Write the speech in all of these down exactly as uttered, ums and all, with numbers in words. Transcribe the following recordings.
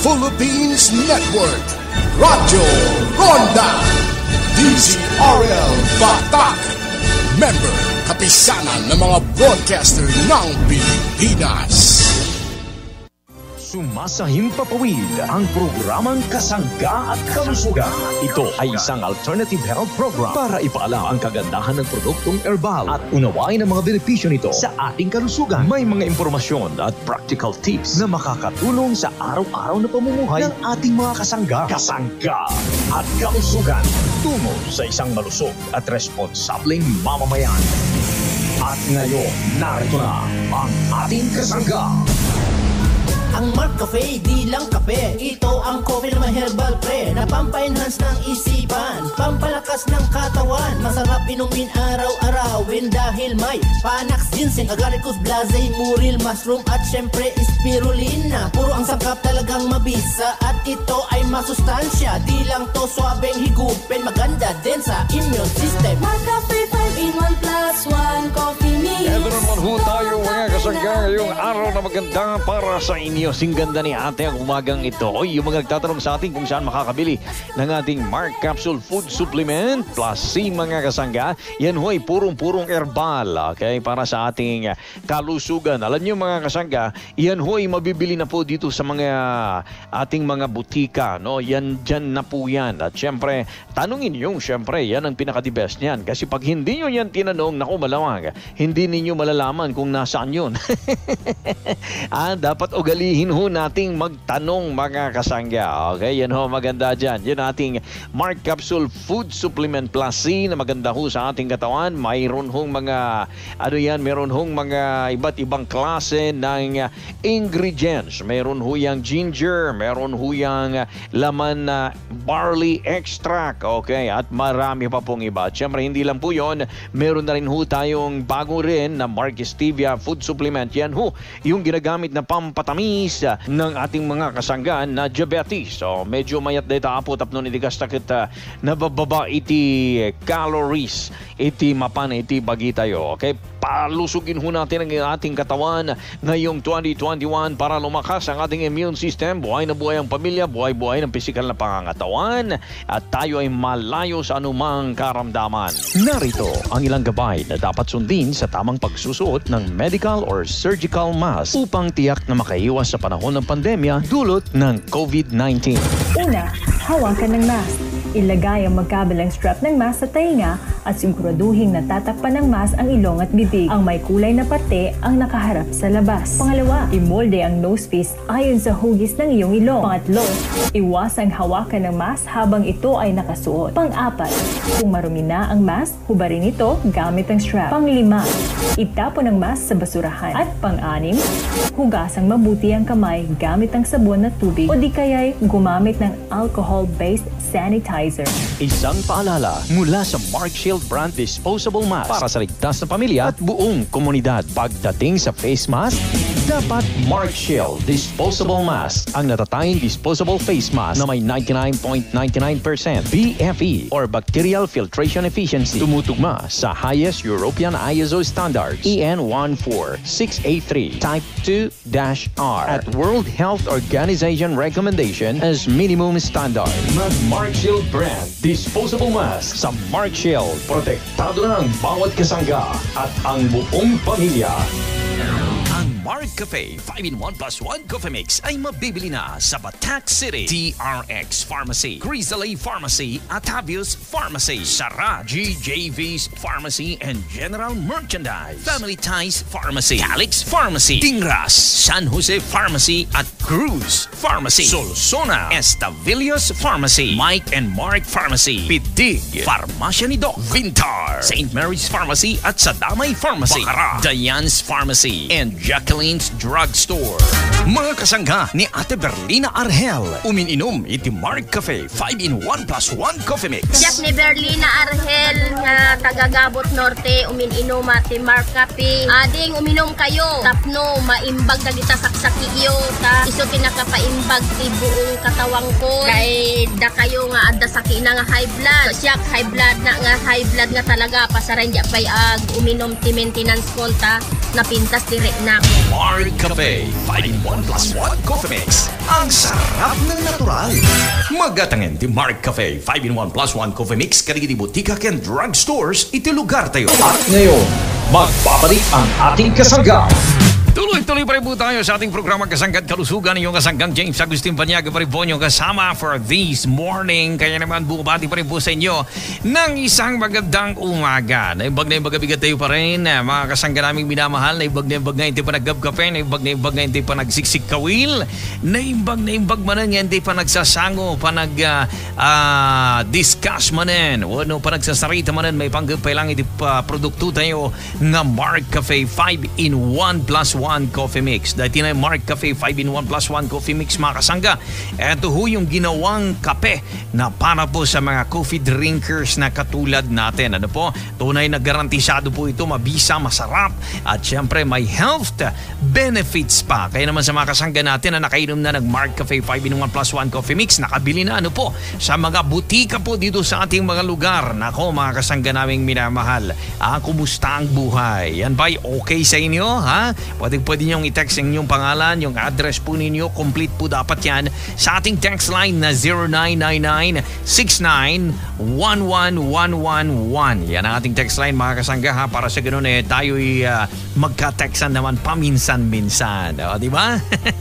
Philippines Network, Radyo Ronda, D Z R L Batac, member kapisanan ng mga broadcaster ng Pilipinas. Sumasahim papawid ang programang Kasangga at Kalusugan. Ito ay isang alternative health program para ipaalam ang kagandahan ng produktong herbal at unawain ang mga benepisyo nito sa ating kalusugan. May mga impormasyon at practical tips na makakatulong sa araw-araw na pamumuhay ng ating mga kasangga. Kasangga at Kalusugan, tungo sa isang malusog at responsableng mamamayan. At ngayon, narito na ang ating kasangga. Ang Mark Cafe, di lang kape. Ito ang coffee na may herbal pre, na pampa-enhance ng isipan, pampalakas ng katawan. Masarap inumin araw-arawin dahil may panax, ginseng, agaricus, blazay, muril, mushroom at syempre spirulina. Puro ang sangkap talagang mabisa at ito ay masustansya. Di lang to swabeng higupin, maganda din sa immune system. Mark Cafe five in one plus one coffee mix. Ito naman ho tayo mga kasangga ngayong araw na maganda para sa inyo. Singganda ni ate ang umagang ito. Oy, yung mga nagtatanong sa atin kung saan makakabili ng ating Mark Capsule Food Supplement plus C mga kasangga. Yan ho ay purong-purong herbal, okay, para sa ating kalusugan. Alam nyo mga kasangga, yan ho ay mabibili na po dito sa mga ating mga butika, no? Yan dyan na po yan. At syempre, tanungin nyo, syempre, yan ang pinaka-the best niyan. Kasi pag hindi nyo yan tinanong, naku malamang, hindi ninyo malalaman kung nasaan yun. ah, dapat ugalihin ho nating magtanong mga kasangga. Okay, yan ho maganda dyan. Yan ating Mark Capsule Food Supplement Plus C na maganda ho sa ating katawan. Mayroon hong mga, ano yan, meron hong mga iba't ibang klase ng ingredients. Meron ho yung ginger, meron ho yung laman na barley extract. Okay, at marami pa pong iba. At syempre, hindi lang po yun. Meron na rin ho tayong bago rin na Mark Stevia Food Supplement. Yan ho, yung ginagamit na pampatamis ng ating mga kasanggaan na diabetes. So, medyo mayat dito apo tapno ni digas takit uh, nabababa iti calories, iti mapan, iti bagi tayo. Okay? Palusugin ho natin ang ating katawan ngayong twenty twenty-one para lumakas ang ating immune system. Buhay na buhay ang pamilya, buhay-buhay ng pisikal na pangangatawan at tayo ay malayo sa anumang karamdaman. Narito ang ilang gabay na dapat sundin sa tamang pagsusuot ng medical or surgical mask upang tiyak na makaiwas sa panahon ng pandemya dulot ng COVID nineteen. Una, hawakan ng mask. Ilagay ang magkabilang strap ng mask sa tainga at siguraduhin natatakpan ng mask ang ilong at bibig. Ang may kulay na parte ang nakaharap sa labas. Pangalawa, imolde ang nosepiece ayon sa hugis ng iyong ilong. Pangatlo, iwasang hawakan ng mask habang ito ay nakasuot. Pang-apat, kung marumi na ang mask, hubarin ito gamit ang strap. Panglima, itapon ang mask sa basurahan. At pang-anim, hugasang mabuti ang kamay gamit ang sabon at tubig o di kaya'y gumamit ng alcohol-based sanitizer. Isang paalala mula sa Mark Shield brand disposable mask para sa ligtas na pamilya at buong komunidad. Pagdating sa face mask, dapat Mark Shield disposable mask ang natatanging disposable face mask na may ninety-nine point nine nine percent B F E or bacterial filtration efficiency. Tumutugma sa highest European I S O standards E N one four six eight three Type two R at World Health Organization recommendation as minimum standard. Mag Mark Shield brand disposable mask sa Mark Shield. Protektado ng bawat kasangga at ang buong pamilya. Ang Mark Cafe five in one plus one Coffee Mix ay mabibili na sa Batac City, T R X Pharmacy, Grizzly Pharmacy, Atavius Pharmacy, Sara, G J V's Pharmacy and General Merchandise, Family Ties Pharmacy, Calix Pharmacy, Tingras, San Jose Pharmacy at Cruz Pharmacy, Solsona, Estavillos Pharmacy, Mike and Mark Pharmacy, Pidig, Farmasya ni Doc, Vintar, Saint Mary's Pharmacy at Sadamay Pharmacy, Bacara, Diane's Pharmacy, and Jacqueline's Drugstore. Mga kasangga ni Ate Berlina Argel, umininom iti Mark Cafe five in one plus one Coffee Mix. Siyak ni Berlina Argel nga tagagabot norte, umininom ati Mark Cafe. Ading uminom kayo, tapno maimbag dagita saksaki iyo ta iso tinakapaimbag ti buong katawang ko. Kay da kayo nga adda saki na nga high blood. So, siyak high blood na nga high blood nga talaga pasaran ya pay ag uminom ti maintenance konta napintas direct na. Mark Cafe five in one one plus one Coffee Mix. Ang sarap ng natural. Magatangan ti Mark Cafe five in one plus one Coffee Mix kaligid butika ken drugstores iti lugar tayo. At ngayon, magbabalik ang ating kasangga. Tuloy-tuloy pa rin po tayo sa ating programa Kasangga't Kalusugan. Yung kasanggang James Agustin Paniaga pa rin po yung kasama for this morning. Kaya naman bumabati pa rin po sa inyo ng isang magandang umaga. Naibag na ibag abigat tayo pa rin, mga kasangga naming minamahal. Naibag na ibag na hindi pa naggabkape. Naibag na ibag na hindi pa nagsiksik kawil. Naibag na ibag manan hindi pa nagsasango, pa nag-discuss uh, uh, manan. Wano pa nagsasarita manan, may panggapay lang iti uh, produkto tayo nga Mark Cafe five in one plus one Coffee Mix. Dahil na Mark Cafe five in one plus one Coffee Mix, mga kasangga. Ito ho yung ginawang kape na para po sa mga coffee drinkers na katulad natin. Ano po? Tunay na garantisado po ito, mabisa, masarap, at syempre may health benefits pa. Kaya naman sa mga kasangga natin na nakainom na ng Mark Cafe five in one plus one Coffee Mix, nakabili na ano po sa mga butika po dito sa ating mga lugar. Nako, mga kasangga naming minamahal, ah, kumusta ang buhay? Yan ba'y okay sa inyo? Ha? Pwede pwede niyong i-text ang inyong pangalan, yung address po ninyo, complete po dapat yan sa ating text line na zero nine nine nine six nine one one one one one. Yan ang ating text line, mga kasangga, ha, para sa ganun eh tayo'y uh, magka-textan naman paminsan-minsan. O, di ba?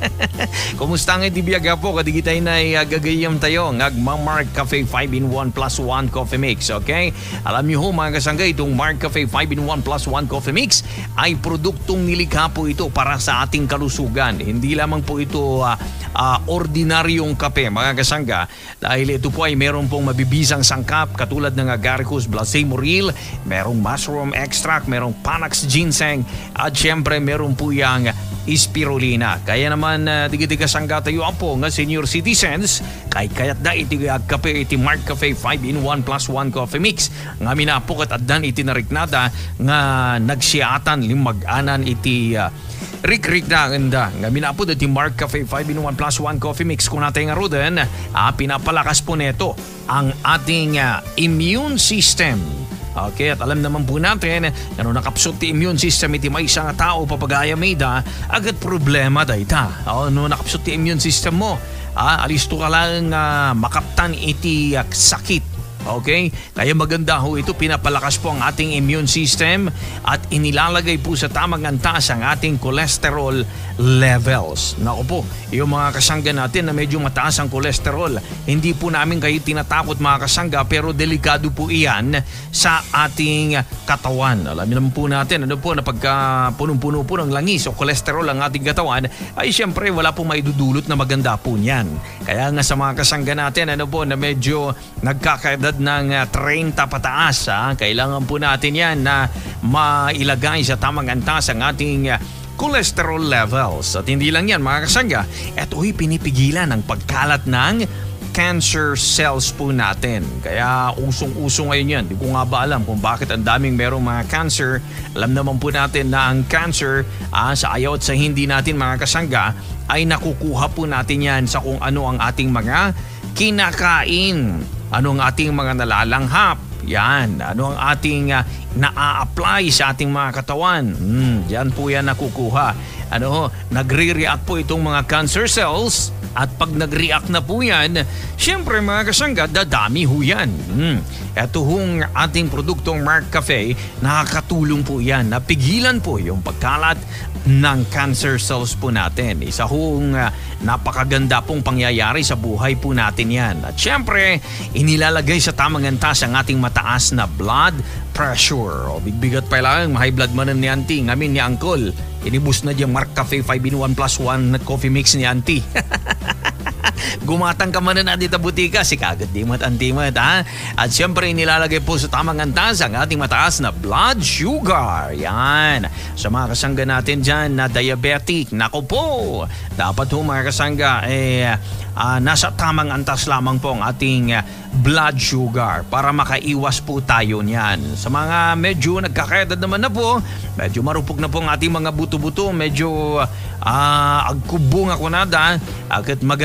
Kumusta nga itibiyaga po? Kadigitay na uh, gagayam tayo ng Mark Cafe five in one plus one Coffee Mix. Okay? Alam niyo ho, mga kasangga, itong Mark Cafe five in one plus one Coffee Mix ay produktong nilikha po ito para sa ating kalusugan. Hindi lamang po ito uh, uh, ordinaryong kape, mga kasangga, dahil ito po ay meron pong mabibisang sangkap katulad ng agaricus blacemoril, merong mushroom extract, merong panax ginseng, at syempre meron po yung spirulina. Kaya naman uh, digiti kasangga tayo po nga senior citizens, kay kayat da iti kape iti Mark Cafe five in one plus one Coffee Mix nga minapok at addan iti nariknada nga nagsiatan limag-anan iti uh, rik-rik na ganda. Nga minapod iti Mark Cafe five in one plus one Coffee Mix kung natin nga roden, ah, pinapalakas po neto ang ating uh, immune system. Okay, at alam naman po natin, ano nakapsot ti immune system iti may isang tao papagaya may da, agad problema da ita. Ano nakapsot ti immune system mo, ah, alisto ka lang uh, makaptan iti uh, sakit. Okay? Kaya maganda ho ito, pinapalakas po ang ating immune system at inilalagay po sa tamang antas ang ating cholesterol levels. Naku po, yung mga kasangga natin na medyo mataas ang cholesterol, hindi po namin kayo tinatakot, mga kasangga, pero delikado po iyan sa ating katawan. Alam naman po natin, ano po, na pagka punong-puno po ng langis o cholesterol ang ating katawan, ay siyempre wala pong maidudulot na maganda po niyan. Kaya nga sa mga kasangga natin, ano po, na medyo nagkakaedad ng thirty pataas, ha? Kailangan po natin yan na mailagay sa tamang antas ang ating cholesterol levels. At hindi lang yan, mga kasangga, ito'y pinipigilan ang pagkalat ng cancer cells po natin. Kaya usong-uso ngayon yan. Di ko nga ba alam kung bakit ang daming merong mga cancer. Alam naman po natin na ang cancer, ah, sa ayaw at sa hindi natin, mga kasangga, ay nakukuha po natin yan sa kung ano ang ating mga kinakain. Ano ang ating mga nalalanghap? Yan. Ano ang ating uh, na-apply sa ating mga katawan? Hmm, yan po yan nakukuha. Ano, nagre-react po itong mga cancer cells, at pag nag-react na po yan, syempre, mga kasangga, dadami ho yan. Hmm. Ito hong ating produktong Mark Cafe, nakakatulong po yan. Napigilan po yung pagkalat ng cancer cells po natin. Isa hong uh, napakaganda pong pangyayari sa buhay po natin yan. At syempre, inilalagay sa tamang antas ang ating mataas na blood pressure. O bigbigat pa lang, high blood man ni auntie, ngamin ni uncle. Inibus na diyang Mark Cafe five in one plus one na coffee mix ni auntie. Gumatang ka man na dito butika, si kagad di mat antimat, ha? At syempre inilalagay po sa tamang antas ang ating mataas na blood sugar. Yan. Sa mga kasangga natin dyan na diabetic, nako po, dapat ho, mga kasangga, eh, uh, nasa tamang antas lamang po ang ating uh, blood sugar para makaiwas po tayo niyan. Sa mga medyo nagkakaedad naman na po, medyo marupok na po ang ating mga buto-buto, medyo uh, agkubong ako nada, agad maganda po ito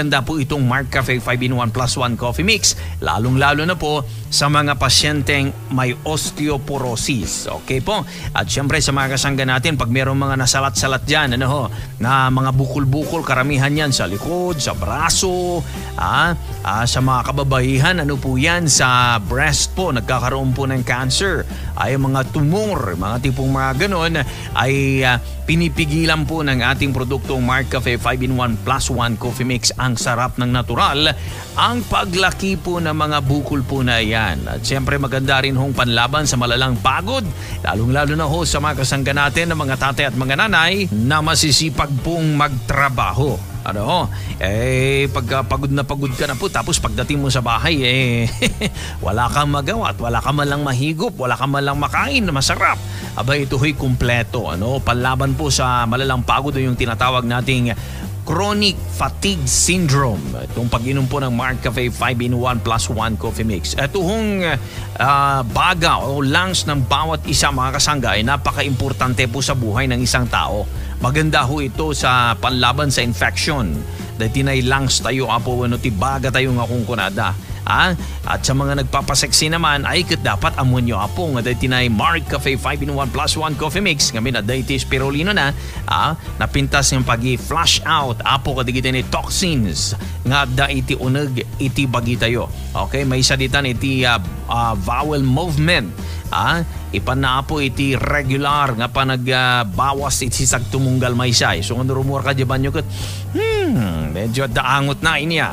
itong Mark Cafe five in one plus one Coffee Mix, lalong-lalo na po sa mga pasyenteng may osteoporosis. Okay po? At syempre sa mga kasangga natin, pag mayroong mga nasalat-salat dyan, ano ho, na mga bukol-bukol, karamihan yan sa likod, sa braso, ah, ah, sa mga kababaihan, ano po yan, sa breast po, nagkakaroon po ng cancer, ay mga tumor, mga tipong mga ganon, ay uh, pinipigilan po ng ating produktong Mark Cafe five in one plus one Coffee Mix ang sarap ng natural, ang paglaki po ng mga bukol po na yan. At syempre maganda rin hong panlaban sa malalang pagod, lalong-lalo na ho sa mga kasangga natin ng mga tatay at mga nanay na masisipag pong magtrabaho. Ano ho, eh pagka pagod na pagod ka na po, tapos pagdating mo sa bahay, eh wala kang magawa at wala ka man lang mahigop, wala ka man lang makain na masarap. Aba, ito ho'y kumpleto. Ano, panlaban po sa malalang pagod o yung tinatawag nating chronic fatigue syndrome. Itong pag-inom po ng Mark Cafe five in one plus one Coffee Mix. Ito hong uh, baga o lungs ng bawat isa, mga kasangga, ay napaka-importante po sa buhay ng isang tao. Maganda ho ito sa panlaban sa infection. Dahil tinay lungs tayo, apo, ano, tibaga tayo nga kung kunada. Ah? At sa mga nagpapaseksi naman, ay kat dapat amon nyo, apo, nga dahil tinay Mark Cafe five in one plus one Coffee Mix. Kami na dahil iti spirulino na, ah? Napintas yung pag-flush out, apo, kadigita ni toxins. Nga da iti unag, iti bagi tayo. Okay, may saditan iti uh, uh, vowel movement. Ah, ipan na po iti regular nga pa nagbawas uh, iti sag tumunggal may siya. So ano rumor ka dyan nyo kat, hmm, medyo daangot na inya.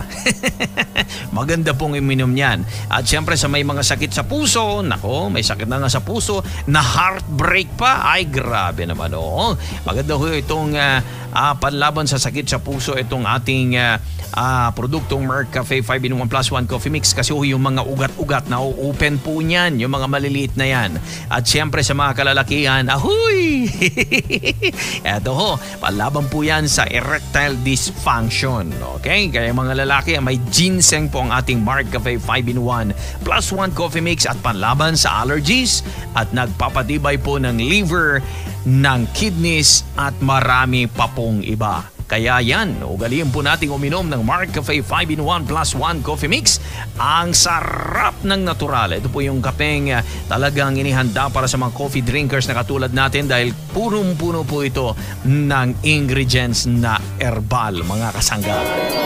Maganda pong iminom yan. At syempre sa may mga sakit sa puso, nako, may sakit na nga sa puso, na heartbreak pa, ay grabe naman o. Maganda ho itong uh, uh, panlaban sa sakit sa puso, itong ating uh, uh, produktong Mark Cafe five in one plus one Coffee Mix, kasi ho yung mga ugat-ugat na open po niyan, yung mga maliliit na yan. At syempre sa mga kalalakihan, ahoy! Eto ho, panlaban po yan sa erectile dysfunction. Okay? Kaya mga lalaki, may ginseng po ang ating Mark Cafe five in one plus one Coffee Mix at panlaban sa allergies at nagpapatibay po ng liver, ng kidneys at marami pa pong iba. Kaya yan, ugaliin po nating uminom ng Mark Cafe five in one plus one Coffee Mix. Ang sarap ng natural. Ito po yung kapeng uh, talagang inihanda para sa mga coffee drinkers na katulad natin, dahil punong-puno po ito ng ingredients na herbal, mga kasangga.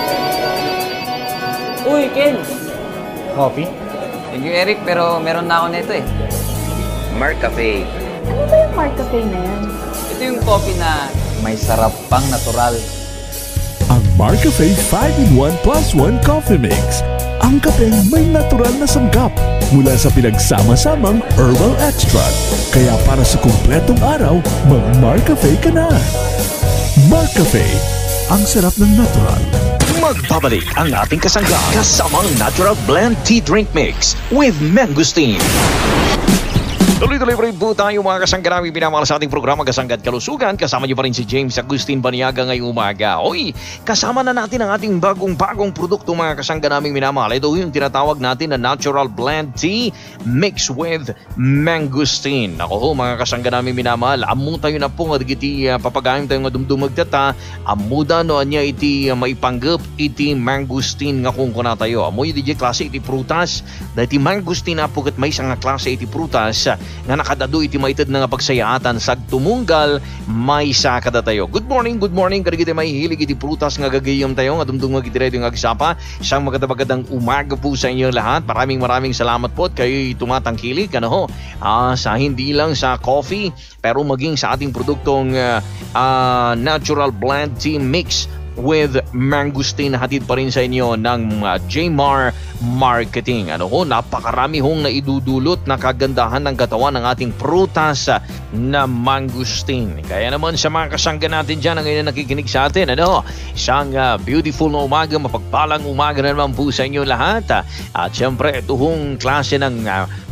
Uy, Ken! Coffee? Thank you, Eric, pero meron na ako nito eh. Mark Cafe. Ano ba yung Mark Cafe na yan? Ito yung coffee na may sarap pang natural. Ang Mark Cafe five in one plus one Coffee Mix. Ang kapeng may natural na sangkap mula sa pinagsama-samang herbal extract. Kaya para sa kumpletong araw, mag-Mark Cafe ka na. Mark Cafe, ang sarap ng natural. Magbabalik ang ating kasangga kasamang Natural Blend Tea Drink Mix with Mangosteen. Tuloy-tuloy pa rin po tayo, mga kasangga namin pinamahal sa ating programa Kasangga't Kalusugan. Kasama niyo pa rin si James Agustin Baniaga ngayong umaga. Oy, kasama na natin ang ating bagong-bagong produkto, mga kasangga namin minamahal. Ito yung tinatawag natin na Natural Blend Tea mixed with Mangosteen. Ako ho, mga kasangga namin minamahal, amu tayo na po nga iti uh, papagayang tayo nga dumdumag data. Amuda no anya iti uh, maipanggap iti Mangosteen nga kung kuna tayo. Amu iti klase iti prutas. Dahil iti Mangosteen na po kat may isang klase iti prutas nga nakadado iti maitid na nga pagsayaatan sag tumunggal may sakada tayo. Good morning, good morning. Karigiti may hilig iti prutas nga gagayom tayo nga dumdumag iti redo nga agsapa. Isang magandang umaga po sa inyo lahat. Maraming maraming salamat po at kayo'y tumatangkilik, ano ho, uh, sa hindi lang sa coffee pero maging sa ating produktong uh, uh, Natural Blend Tea Mix with Mangosteen, hatid pa rin sa inyo ng uh, J M A R Marketing. Ano ho, napakarami hong naidudulot na kagandahan ng katawan ng ating prutas uh, na Mangosteen. Kaya naman sa mga kasangga natin dyan na ngayon nakikinig sa atin, ano, isang uh, beautiful na umaga, mapagpalang umaga na naman po sa inyo lahat. Uh, at syempre, ito hong klase ng uh,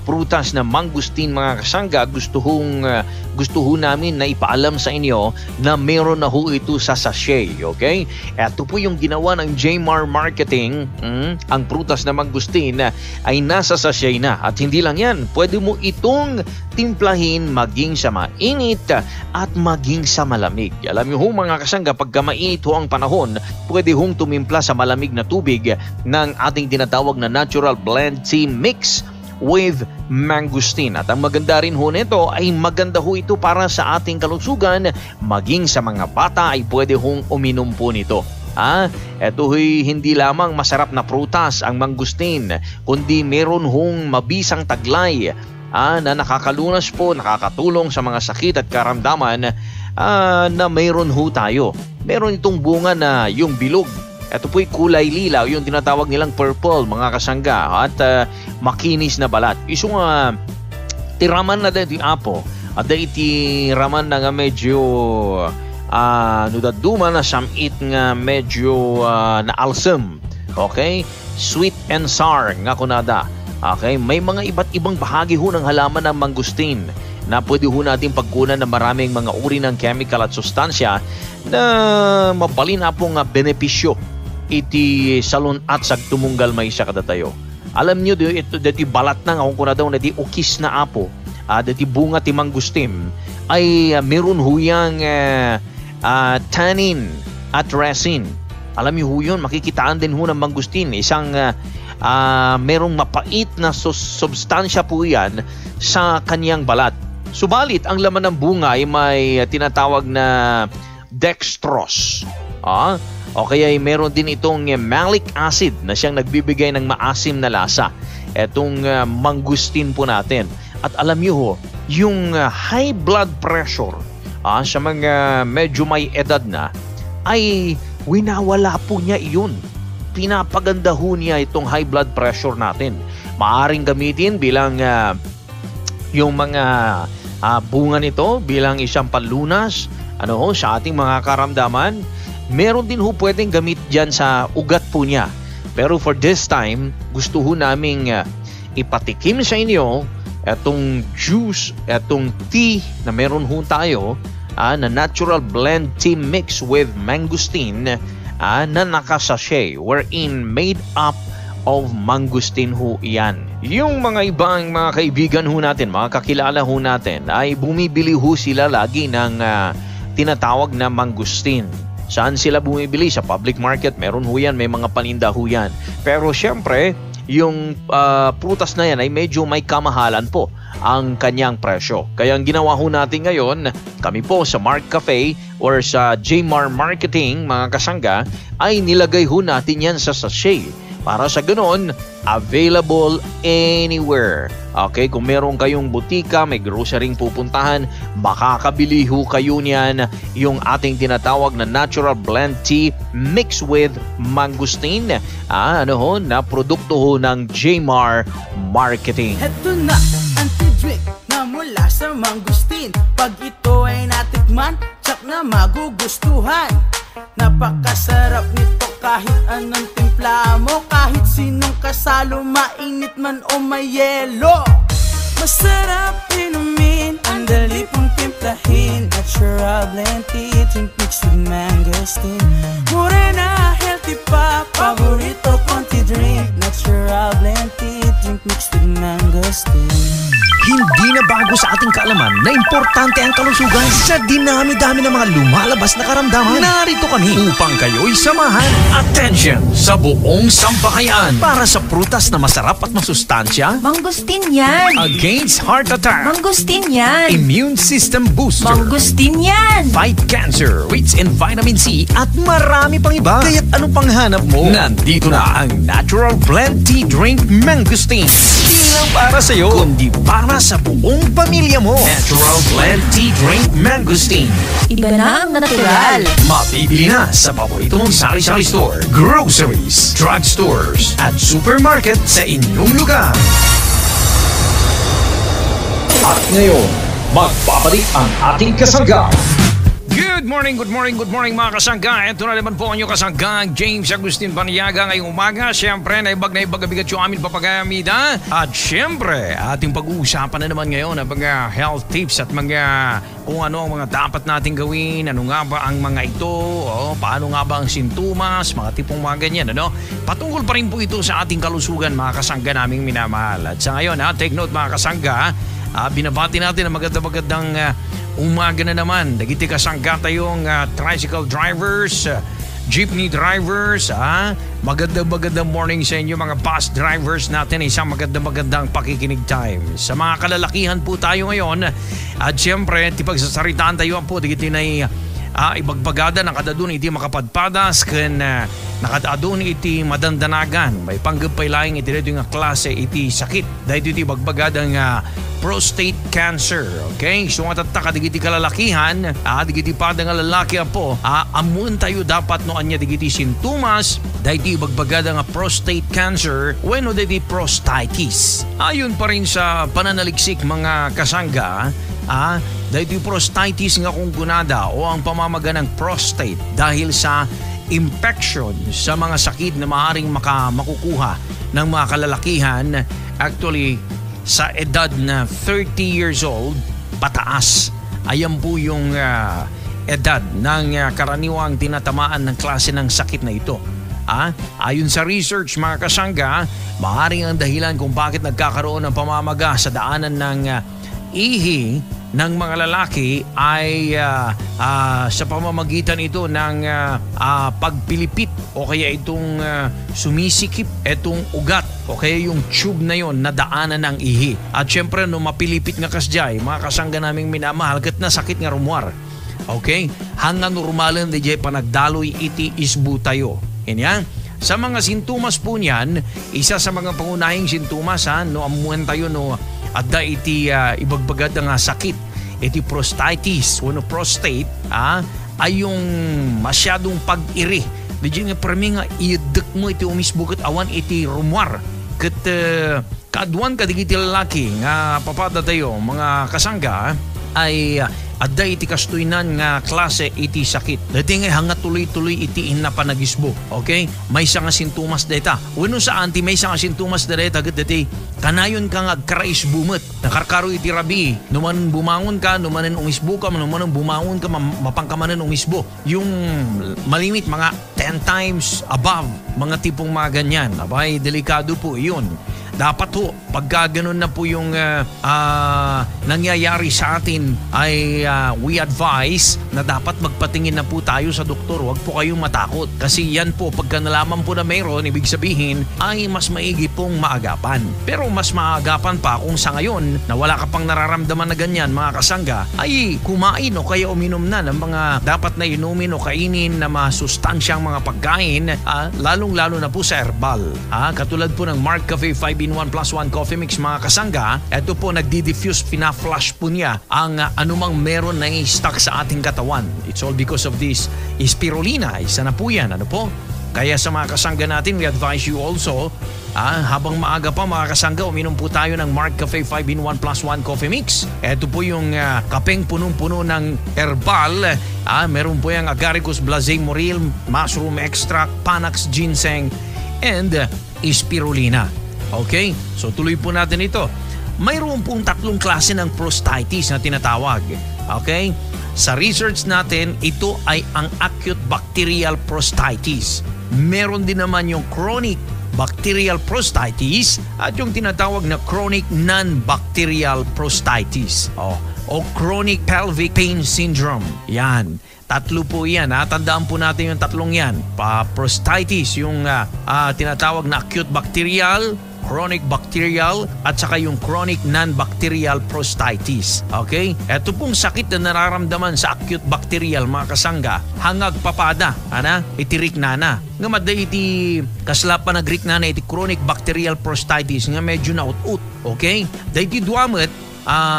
prutas na mangustin mga kasangga, gusto hong, uh, gusto ho namin na ipaalam sa inyo na meron na ho ito sa sachet, okay? Ito po yung ginawa ng J M R Marketing, mm, ang prutas na mangustin uh, ay nasa sachet na. At hindi lang yan, pwede mo itong timplahin maging sa mainit at maging sa malamig. Alam niyo ho mga kasangga, pagka mainit ho ang panahon, pwede hong tumimpla sa malamig na tubig ng ating tinatawag na natural blend tea mix with mangosteen. At ang maganda rin ho nito ay maganda ho ito para sa ating kalusugan, maging sa mga bata ay pwede hong uminom po nito. Ah, ito ho'y hindi lamang masarap na prutas ang mangosteen, kundi meron hong mabisang taglay ah, na nakakalunas po, nakakatulong sa mga sakit at karamdaman ah, na meron ho tayo. Meron itong bunga na yung bilog. Ito po'y kulay lilaw, yung tinatawag nilang purple mga kasangga, at uh, makinis na balat. Iso nga tiraman na dito apo, at iti raman na nga medyo uh, nudaduma na samit nga medyo uh, naalsam. Okay? Sweet and sour nga kunada. Okay? May mga iba't ibang bahagi ho ng halaman ng mangosteen na pwede ho natin pagkunan ng maraming mga uri ng chemical at sustansya na mabalin na pong benepisyo iti salon at sagtumunggal may isa kada tayo. Alam nyo, ito dati balat na nga kung na daw na di ukis na apo, uh, dati bunga ti mangosteen ay uh, meron huyang uh, uh, tannin at resin. Alam nyo ho yun, makikitaan din ho ng mangosteen. Isang uh, uh, merong mapait na sus- substansya po yan sa kanyang balat. Subalit, ang laman ng bunga ay may uh, tinatawag na dextrose. Ah, o kaya ay meron din itong malic acid na siyang nagbibigay ng maasim na lasa. Itong uh, mangosteen po natin. At alam niyo ho, yung uh, high blood pressure ah, sa mga medyo may edad na ay winawala po niya iyon. Pinapaganda ho niya itong high blood pressure natin. Maaring gamitin bilang uh, yung mga uh, bunga nito bilang isang panlunas ano ho, sa ating mga karamdaman. Meron din ho pwedeng gamit dyan sa ugat po niya. Pero for this time, gusto ho naming uh, ipatikim sa inyo etong juice, etong tea na meron ho tayo uh, na natural blend tea mix with mangosteen uh, na nakasachet wherein made up of mangosteen ho yan. Yung mga ibang mga kaibigan ho natin, mga kakilala ho natin ay bumibili ho sila lagi ng uh, tinatawag na mangosteen. Saan sila bumibili? Sa public market, meron ho yan, may mga paninda ho yan. Pero syempre, yung uh, prutas na yan ay medyo may kamahalan po ang kanyang presyo. Kaya ang ginawa ho natin ngayon, kami po sa Mark Cafe or sa J M R Marketing, mga kasangga, ay nilagay ho natin yan sa sachet. Para sa ganon, available anywhere. Okay, kung meron kayong butika, may grocery pupuntahan, makakabili ho kayo niyan yung ating tinatawag na natural blend tea mixed with mangosteen. Ah, ano ho, na produkto ho ng J M R Marketing. Heto na, anti-drink na mula sa mangosteen. Pag ito ay natikman, tsak na magugustuhan. Napakasarap nito kahit anong timpla mo, kahit sinong kasalo, mainit man o may yelo. Masarap inumin, ang dali pong timplahin. Natural blend tea, drink mixed with mangosteen. Mura na, healthy pa, paborito konti drink. Natural blend tea, drink mixed with mangosteen. Hindi na bago sa ating kaalaman na importante ang kalusugan. Sa dinami-dami ng mga lumalabas na karamdaman, narito kami upang kayo'y samahan. Attention sa buong sambahayan para sa prutas na masarap at masustansya. Mangosteen yan. Against heart attack. Mangosteen yan. Immune system booster. Mangosteen yan. Fight cancer, rich in vitamin C at marami pang iba. Kaya't anong panghanap mo? Nandito na ang Natural Blend Tea Drink Mangosteen. Di lang para sa'yo, kundi para sa buong pamilya mo. Natural Blend Tea Drink Mangosteen. Iba na ang natural. Mabibili na sa paborito mong sari-sari store, groceries, drugstores, at supermarket sa inyong lugar. At ngayon, magbabalik ang ating kasangga, Good morning, good morning, good morning mga kasangga. Ito na naman po ang inyong kasanggang James Agustin Paniaga ngayong umaga. Siyempre, naibag na ibag abigat yung amin papagamida. At siyempre, ating pag-uusapan na naman ngayon ang mga health tips at mga kung ano ang mga dapat natin gawin, ano nga ba ang mga ito, o, paano nga ba ang sintomas, mga tipong mga ganyan. Ano? Patungkol pa rin po ito sa ating kalusugan mga kasangga naming minamahal. At sa ngayon, ha, take note mga kasangga, uh, binabati natin ang magandang-magandang uh, umaga na naman. Dagiti kasangga tayong uh, tricycle drivers, uh, jeepney drivers, ah, magandang-magandang morning sa inyo mga bus drivers natin. Isang magandang-magandang pakikinig time. Sa mga kalalakihan po tayo ngayon, at siyempre, tipagsasaritaan tayo po, dagiti na uh, ibagbagada ng kadadun iti makapadpadas ken uh, nakadadun iti madandanagan. May panggapay laing iti dito nga klase iti sakit. Dahil iti bagbagada ng uh, prostate cancer. Okay? So nga tataka digiti kalalakihan, ah, digiti pa nga lalaki po, ah, amun tayo dapat no anya digiti sintomas, dahil di bagbagada nga prostate cancer, bueno digiti prostatitis. Ayon pa rin sa pananaliksik mga kasangga, ah, dahil di prostatitis nga kung gunada o ang pamamaga ng prostate dahil sa infection sa mga sakit na maaaring maka, makukuha ng mga kalalakihan. Actually, sa edad na thirty years old, pataas. Ayan po yung uh, edad ng uh, karaniwang tinatamaan ng klase ng sakit na ito. Ah, ayon sa research mga kasangga, maaaring ang dahilan kung bakit nagkakaroon ng pamamaga sa daanan ng uh, ihi ng mga lalaki ay uh, uh, sa pamamagitan ito ng uh, uh, pagpilipit o kaya itong uh, sumisikip, itong ugat o kaya yung tube na yon na daanan ng ihi. At syempre no mapilipit nga kasjay, mga kasangga naming minamahal, kat na sakit nga rumwar. Okay? Hanggang normalan di jay panagdaloy iti isbu tayo. Yan. Sa mga sintomas po niyan, isa sa mga pangunahing sintomas ha, no amuan tayo no adda iti uh, ibagbagad nga sakit, iti prostatitis o no prostate, ah, ay yung masyadong pag-iri. Di nga parami nga idak mo iti umisbukat awan iti rumwar. Kat uh, kaadwan ka digiti lalaki nga papada tayo mga kasangga ay uh, adda iti kastuinan nga klase iti sakit. Dati nga hanga tuloy-tuloy iti inna panagisbo. Okay? May isa nga sintomas deta. Wano sa anti may isa nga sintomas deta dati kanayon ka nga agkarais bumot. Nakarkaro iti rabi. Numan bumangon ka, numanan umisbo ka, numanan bumangon ka, mapangkamanan umisbo. Yung malimit mga ten times above mga tipong mga ganyan. Abay, delikado po yun. Dapat ho, pagka ganun na po yung uh, uh, nangyayari sa atin ay uh, we advise na dapat magpatingin na po tayo sa doktor. Huwag po kayong matakot. Kasi yan po, pagka nalaman po na mayroon, ibig sabihin ay mas maigi pong maagapan. Pero mas maagapan pa kung sa ngayon na wala ka pang nararamdaman na ganyan mga kasangga, ay kumain o kaya uminom na ng mga dapat na inumin o kainin na masustansyang mga pagkain, uh, lalong-lalo na po sa herbal. Uh, katulad po ng Mark Cafe five in one plus one coffee mix mga kasangga, ito po nagdi-diffuse, pina-flush po niya ang uh, anumang meron na i-stock sa ating katawan. It's all because of this spirulina. Isa na po yan. Ano po? Kaya sa mga kasangga natin, we advise you also, ah, habang maaga pa mga kasangga, uminom po tayo ng Mark Cafe five in one plus one coffee mix. Ito po yung uh, kapeng punong-puno ng herbal. Ah, meron po yung agaricus blazei moril, mushroom extract, panax ginseng, and uh, spirulina. Okay? So tuloy po natin ito. Mayroon pong tatlong klase ng prostatitis na tinatawag. Okay? Sa research natin, ito ay ang acute bacterial prostatitis. Meron din naman yung chronic bacterial prostatitis at yung tinatawag na chronic non-bacterial prostatitis. Oh, o chronic pelvic pain syndrome. Yan. Tatlo po yan. Ha? Tandaan po natin yung tatlong yan. Pa prostatitis, yung uh, uh, tinatawag na acute bacterial, chronic bacterial, at saka yung chronic non-bacterial prostatitis. Okay? Ito pong sakit na nararamdaman sa acute bacterial, mga kasangga, hangag papada, ana, itirik nana. Nga maday iti kasla pa nagrik nana iti chronic bacterial prostatitis nga medyo naut-ut. Okay? Dahil iti duwamet,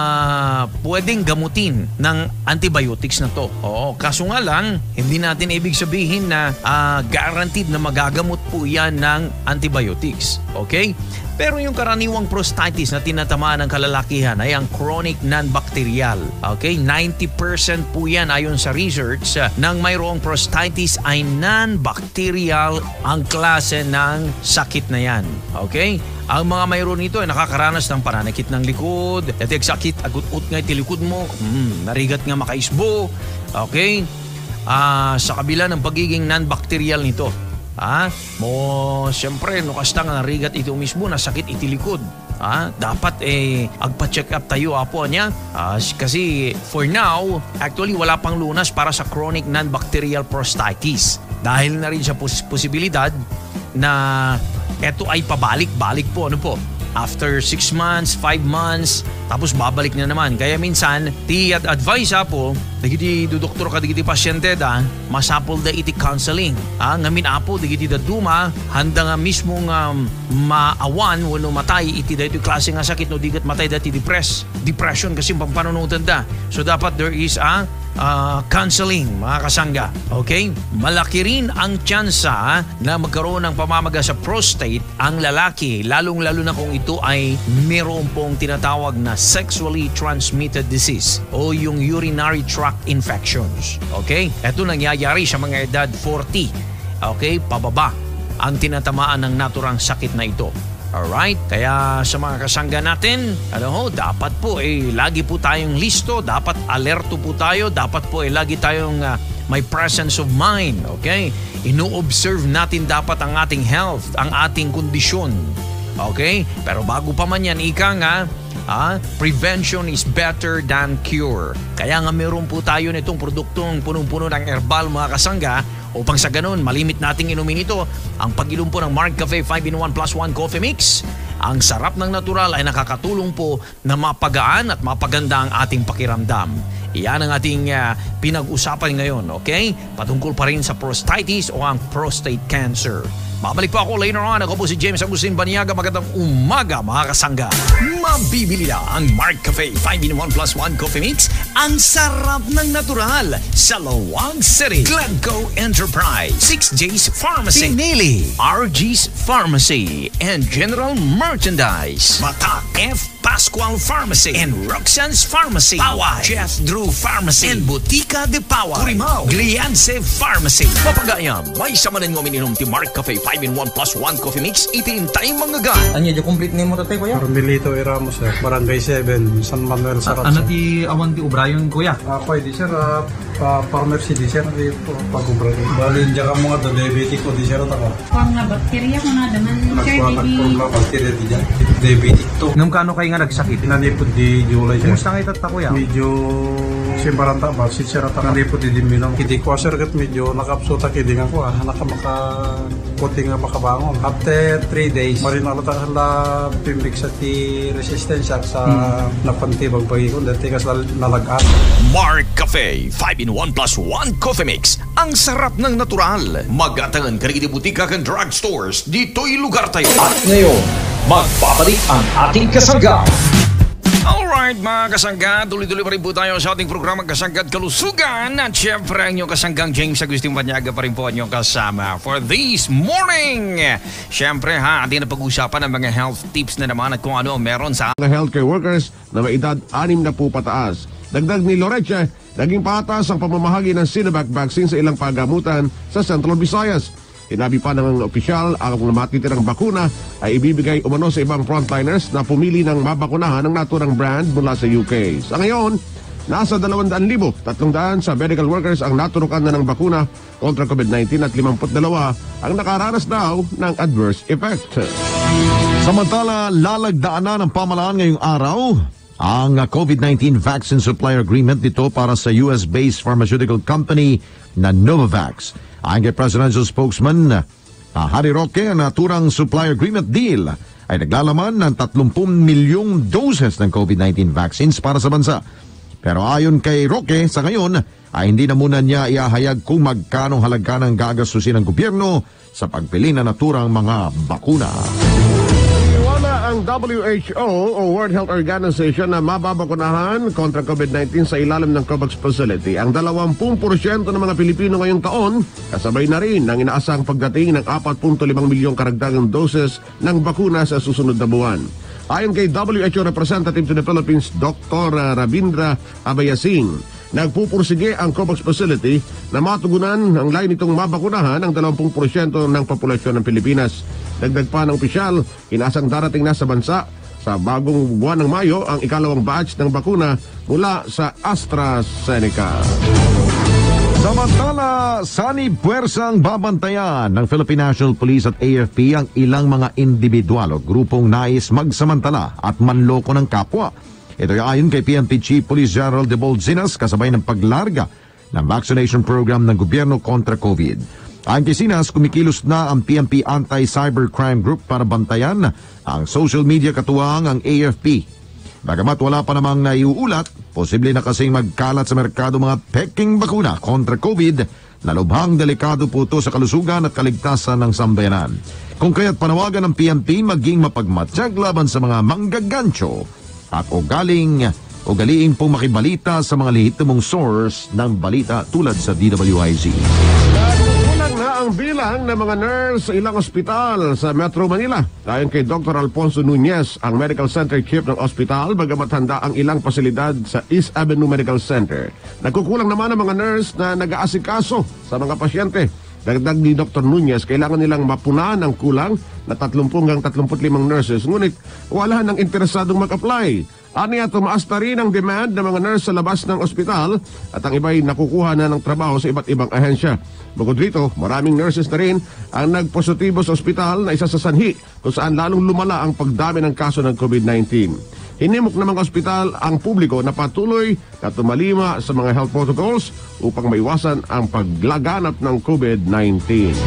Uh, pwedeng gamutin ng antibiotics na to. Oo, kaso nga lang, hindi natin ibig sabihin na uh, guaranteed na magagamot po yan ng antibiotics. Okay? Pero yung karaniwang prostatitis na tinatamaan ng kalalakihan ay ang chronic non-bacterial. Okay? ninety percent po yan ayon sa research uh, ng mayroong prostatitis ay non-bacterial ang klase ng sakit na yan. Okay? Ang mga mayroon nito ay nakakaranas ng pananakit ng likod, etek sakit, agut-ut nga itilikod mo, hmm, narigat nga makaisbo. Okay? Uh, sa kabila ng pagiging non-bacterial nito, ah, mo siyempre no kasta nga rigat ito mismo na sakit itilikod. Ah, dapat eh agpa-check up tayo apo niya. Ah, kasi for now, actually wala pang lunas para sa chronic non-bacterial prostatitis. Dahil na rin sa pos- posibilidad na eto ay pabalik-balik po, ano po? After six months, five months, tapos babalik na naman. Kaya minsan, ti advice apo, digiti do doktor ka digiti pasyente da, masapol da iti counseling. Ah, ngamin apo digiti da duma, handa nga mismong um, maawan wano matay iti da iti klase nga sakit no digat matay da iti depress. Depression kasi pampanunutan da. So dapat there is a uh, counseling, mga kasangga. Okay? Malaki rin ang tsansa na magkaroon ng pamamaga sa prostate ang lalaki, lalong-lalo na kung ito ay meron pong tinatawag na sexually transmitted disease o yung urinary tract infections. Okay? Ito nangyayari sa mga edad forty. Okay? Pababa ang tinatamaan ng naturang sakit na ito. Alright? Kaya sa mga kasangga natin, ano ho, dapat po eh lagi po tayong listo, dapat alerto po tayo, dapat po eh lagi tayong uh, may presence of mind, okay? Ino-observe natin dapat ang ating health, ang ating kondisyon, okay? Pero bago pa man yan, ika nga, ah, prevention is better than cure. Kaya nga meron po tayo nitong produktong punong-puno ng herbal, mga kasangga, upang sa ganun, malimit nating inumin ito ang pag-ilum po ng Mark Cafe five in one plus one Coffee Mix. Ang sarap ng natural ay nakakatulong po na mapagaan at mapaganda ang ating pakiramdam. Iyan ang ating uh, pinag-usapan ngayon, okay? Patungkol pa rin sa prostatitis o ang prostate cancer. Babalik po ako later on. Ako po si James Agustin Baniaga. Magandang umaga, mga kasangga. Mabibili na ang Mark Cafe five in one plus one Coffee Mix. Ang sarap ng natural sa Lawag City. Glencoe Enterprise, six J's Pharmacy, Pinili, R G's Pharmacy, and General Merchandise, Batac, F. Pascual Pharmacy, and Roxanne's Pharmacy, Paway, Jeff Drew Pharmacy, and Botica de Paway, Curimao, Glianse Pharmacy. Papagayam, may samanan ng mininom ti Mark Cafe five in one plus one Coffee Mix. Itintay mga gan. Anya, yung complete name mo tatay, kuya? Carmelito Iramos, eh. Barangay seven, San Manuel, Sarat. Ano ti awan ti O'Brien, kuya? Ako, di sir, uh, pa pharmacy, di sir, di pag-ubra. Bali, hindi ka mga da diabetic ko, di sir, ako. Kung nga bakterya ko na daman, sir, di ba? Bakterya di dyan, diabetic to. Nung kano kayo nga nagsakit? Nanipod di July, sir. Kumusta kayo tata, kuya? Medyo simbaranta ba, si sir, at nanipod di diminong. Hindi ko, sir, kat medyo nakapsuta kidi nga ko, ah, nakamaka kunti nga makabangon. After three days, marinalata la pimbik sa ti resistensya sa hmm. napantibag pagikon dati kas nalagaan. Mark Cafe five in one plus one Coffee Mix. Ang sarap ng natural. Magatangan ka rin butika kan drugstores. Dito'y lugar tayo. At ngayon, magbabalik ang ating kasangga. Alright mga kasangga, tuloy-tuloy pa rin po tayo sa ating programa Kasangga't Kalusugan. At syempre ang inyong kasanggang James Agustin Baniaga pa rin po ang inyong kasama for this morning. Syempre ha, ating napag-usapan ang mga health tips na naman at kung ano meron sa mga healthcare workers na may edad anim na po pataas. Dagdag ni Loreche, naging patas ang pamamahagi ng Sinovac vaccine sa ilang pagamutan sa Central Visayas. Sinabi pa ng opisyal ang matitirang bakuna ay ibibigay umano sa ibang frontliners na pumili ng mabakunahan ng naturang brand mula sa U K. Sa ngayon, nasa dalawang libo tatlong daan sa medical workers ang naturukan na ng bakuna kontra COVID nineteen at limampu't dalawa ang nakaranas daw ng adverse effect. Samantala, lalagdaan na ng pamahalaan ngayong araw ang COVID nineteen vaccine supply agreement nito para sa U S-based pharmaceutical company na Novavax. Ayon kay Presidential Spokesman uh, Harry Roque, ang naturang supply agreement deal ay naglalaman ng thirty milyong doses ng COVID nineteen vaccines para sa bansa. Pero ayon kay Roque, sa ngayon ay hindi na muna niya iahayag kung magkano halaga ng gagastusin ng gobyerno sa pagpili na naturang mga bakuna. Iwala ang ng W H O o World Health Organization na mababakunahan kontra COVID nineteen sa ilalim ng COVAX facility ang dalawampu porsyento ng mga Pilipino ngayong taon, kasabay na rin ang inaasahang pagdating ng apat punto limang milyong karagdagang doses ng bakuna sa susunod na buwan. Ayon kay W H O Representative to the Philippines, Doctor Rpn Dzrl, nagpupursige ang COVAX facility na matugunan ang layo nitong mabakunahan ang dalawampu porsyento ng populasyon ng Pilipinas. Dagdag pa ng opisyal, inasang darating na sa bansa sa bagong buwan ng Mayo ang ikalawang batch ng bakuna mula sa AstraZeneca. Samantala, sani puwersang babantayan ng Philippine National Police at A F P ang ilang mga individual o grupong nais magsamantala at manloko ng kapwa. Ito ay ayon kay P N P Chief Police General Dzrl Batac kasabay ng paglarga ng vaccination program ng gobyerno kontra COVID. Ayon kay Sinas, kumikilos na ang P N P Anti-Cybercrime Group para bantayan ang social media katuwang ang A F P. Bagamat wala pa namang naiuulat, posible na kasing magkalat sa merkado mga peking bakuna kontra COVID na lubhang delikado po ito sa kalusugan at kaligtasan ng sambayanan. Kung kaya't panawagan ng P N P maging mapagmatsyag laban sa mga manggagancho at ugaling ugaliin pong makibalita sa mga lehitimong source ng balita tulad sa D W I Z. Kulang na ang bilang ng mga nurse sa ilang ospital sa Metro Manila. Ayon kay Doctor Alfonso Nunez, ang Medical Center Chief ng ospital, bagamat handa ang ilang pasilidad sa East Avenue Medical Center. Nagkukulang naman ang mga nurse na nag-aasikaso sa mga pasyente. Dagdag ni Doctor Nunez, kailangan nilang mapunahan ang kulang na thirty hanggang thirty-five nurses, ngunit wala nang interesadong mag-apply. Aniya, tumaas na rin ang demand ng mga nurse sa labas ng ospital at ang iba'y nakukuha na ng trabaho sa iba't ibang ahensya. Bukod rito, maraming nurses na rin ang nagpositibo sa ospital na isa sa sanhi kung saan lalong lumala ang pagdami ng kaso ng COVID nineteen. Hinimok ng mga ospital ang publiko na patuloy na tumalima sa mga health protocols upang maiwasan ang paglaganap ng COVID nineteen.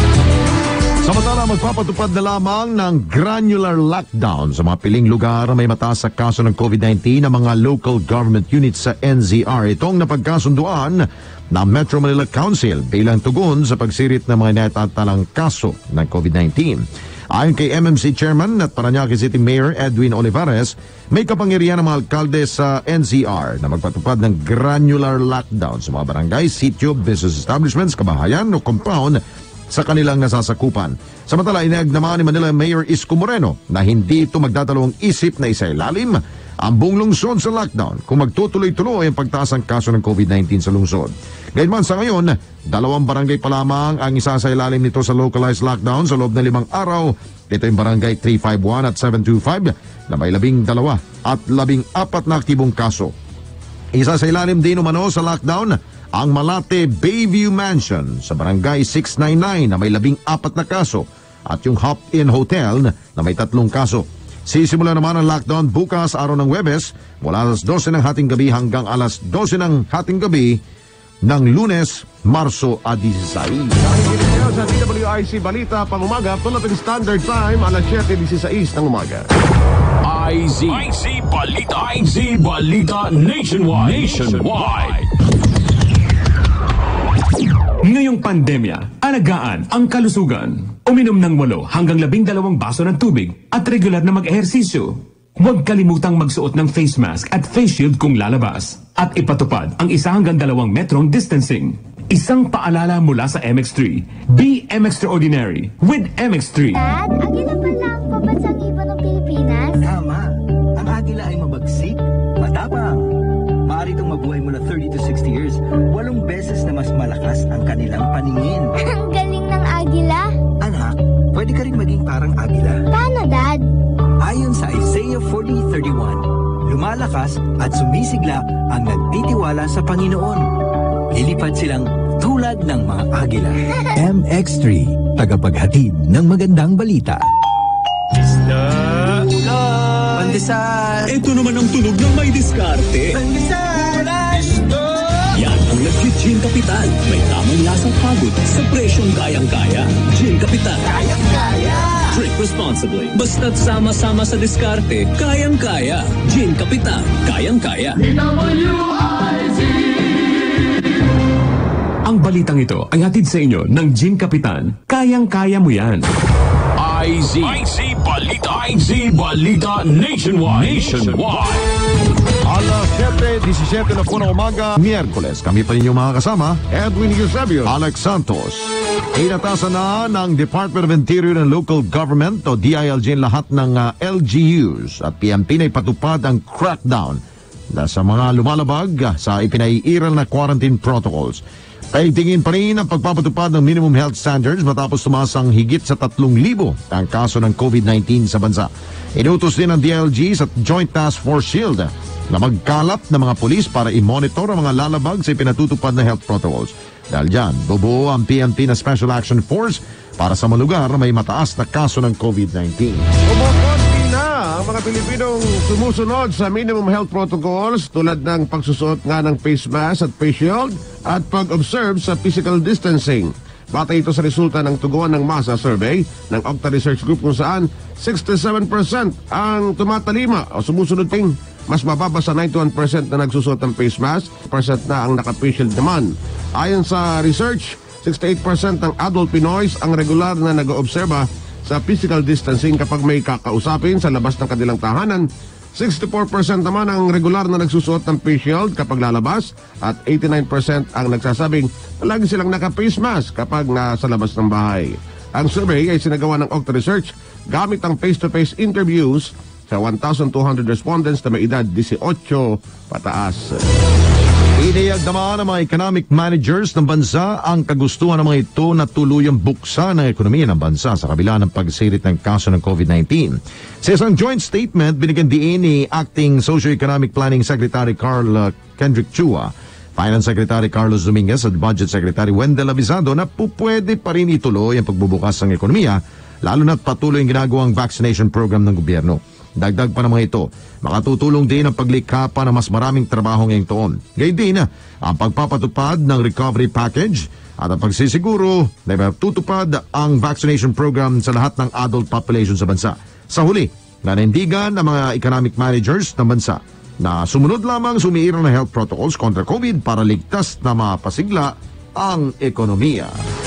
Samantala, magpapatupad na lamang ng granular lockdown sa mga piling lugar na may mataas sa kaso ng COVID nineteen ng mga local government units sa N Z R. Itong napagkasunduan ng Metro Manila Council bilang tugon sa pagsirit ng mga natatalang kaso ng COVID nineteen. Ayon kay M M C Chairman at Parañaque City Mayor Edwin Olivares, may kapangyarihan ng mga alkalde sa N Z R na magpatupad ng granular lockdown sa mga barangay, sitio, business establishments, kabahayan o compound sa kanilang nasasakupan. Samantala, inayag naman ni Manila Mayor Isko Moreno na hindi ito magdadalawang isip na isailalim ang buong lungsod sa lockdown kung magtutuloy-tuloy ang pagtaas ng kaso ng COVID nineteen sa lungsod. Gayunman sa ngayon, dalawang barangay pa lamang ang isasailalim nito sa localized lockdown sa loob ng limang araw. Ito yung barangay three fifty-one at seven twenty-five na may labing dalawa at labing apat na aktibong kaso. Isasailalim din umano sa lockdown ang Malate Bayview Mansion sa barangay six ninety-nine na may labing apat na kaso at yung Hop-In Hotel na may tatlong kaso. Sisimula naman ang lockdown bukas araw ng Huwebes mula alas dose ng hating gabi hanggang alas dose ng hating gabi ng Lunes, Marso sixteen. Sa D W I Z Balita Pangumaga, Philippine Standard Time, alas seven sixteen ng umaga. I Z I Z Balita I Z Balita Nationwide Nationwide Ngayong pandemya, alagaan ang kalusugan. Uminom ng walo hanggang labing dalawang baso ng tubig at regular na mag-ehersisyo. Huwag kalimutang magsuot ng face mask at face shield kung lalabas. At ipatupad ang isa hanggang dalawang metrong distancing. Isang paalala mula sa M X three. Be M Extraordinary with M X three. Dad, agila pa lang pabansang iba ng Pilipinas? Tama. Ang agila ay mabagsik, matapang. Maaari itong mabuhay mula thirty to sixty years. Walong beses na mas malakas ang kanilang paningin. Ang galing ng agila. Anak, pwede ka rin maging parang agila. Paano, Dad? Ayon sa Isaiah forty thirty-one, lumalakas at sumisigla ang nagtitiwala sa Panginoon. Lilipad silang tulad ng mga agila. M X three, tagapaghatid ng magandang balita. Isda! Pandesal! Ito naman ang tunog ng may diskarte. Pandesal! Yan ang Legit Gin Kapital. May tamang lasang pagod sa presyong kayang-kaya. Gin Kapital. Kayang-kaya! Drink responsibly. Basta't sama-sama sa diskarte, kayang-kaya. Gin Kapital. Kayang-kaya. D W I Z. Ang balitang ito ay hatid sa inyo ng Gin Kapitan. Kayang-kaya mo yan. I Z. I Z Balita. I Z Balita Nationwide. Nationwide. Alas siyete disisiete na po ng umaga, Miyerkules. Kami pa ninyong mga kasama, Edwin Eusebio, Alex Santos. Inatasan na ng Department of Interior and Local Government o D I L G lahat ng uh, L G Us at P M P na ipatupad ang crackdown na sa mga lumalabag uh, sa ipinaiiral na quarantine protocols. Paigtingin pa rin ang pagpapatupad ng minimum health standards matapos tumaas ang higit sa tatlong libo ang kaso ng COVID nineteen sa bansa. Inutos din ng D I L G sa Joint Task Force Shield na magkalap ng mga pulis para i-monitor ang mga lalabag sa ipinatutupad na health protocols. Dahil dyan, bubuo ang P M P na Special Action Force para sa mga lugar na may mataas na kaso ng COVID nineteen. Kumukonti na ang mga Pilipinong sumusunod sa minimum health protocols tulad ng pagsusuot nga ng face mask at face shield at pag-observe sa physical distancing. Batay ito sa resulta ng tuguan ng masa survey ng Octa Research Group kung saan sixty-seven percent ang tumatalima o sumusunod ting mas mababa sa ninety-one percent na nagsusuot ng face mask, percent na ang naka-face shield naman. Ayon sa research, sixty-eight percent ng adult Pinoys ang regular na nag-oobserba sa physical distancing kapag may kakausapin sa labas ng kanilang tahanan. sixty-four percent naman ang regular na nagsusuot ng face shield kapag lalabas at eighty-nine percent ang nagsasabing na lagi silang naka-face mask kapag nasa labas ng bahay. Ang survey ay sinagawa ng Octa Research gamit ang face-to-face interviews sa one thousand two hundred respondents na may edad eighteen pataas. Iniyag naman ng mga economic managers ng bansa ang kagustuhan ng mga ito na tuluyang buksan ng ekonomiya ng bansa sa kabila ng pagsirit ng kaso ng COVID nineteen. Sa isang joint statement, binigyan diin ni Acting Socio-Economic Planning Secretary Carl uh, Kendrick Chua, Finance Secretary Carlos Dominguez at Budget Secretary Wendell Avisado na pupwede pa rin ituloy ang pagbubukas ng ekonomiya lalo na't patuloy ang ginagawang vaccination program ng gobyerno. Dagdag pa ng mga ito, makatutulong din ang paglikha pa ng mas maraming trabaho ngayong taon. Gayun din ang pagpapatupad ng recovery package at ang pagsisiguro na matutupad ang vaccination program sa lahat ng adult population sa bansa. Sa huli, nanindigan ng mga economic managers ng bansa na sumunod lamang sumiirang na health protocols kontra COVID para ligtas na mapasigla ang ekonomiya.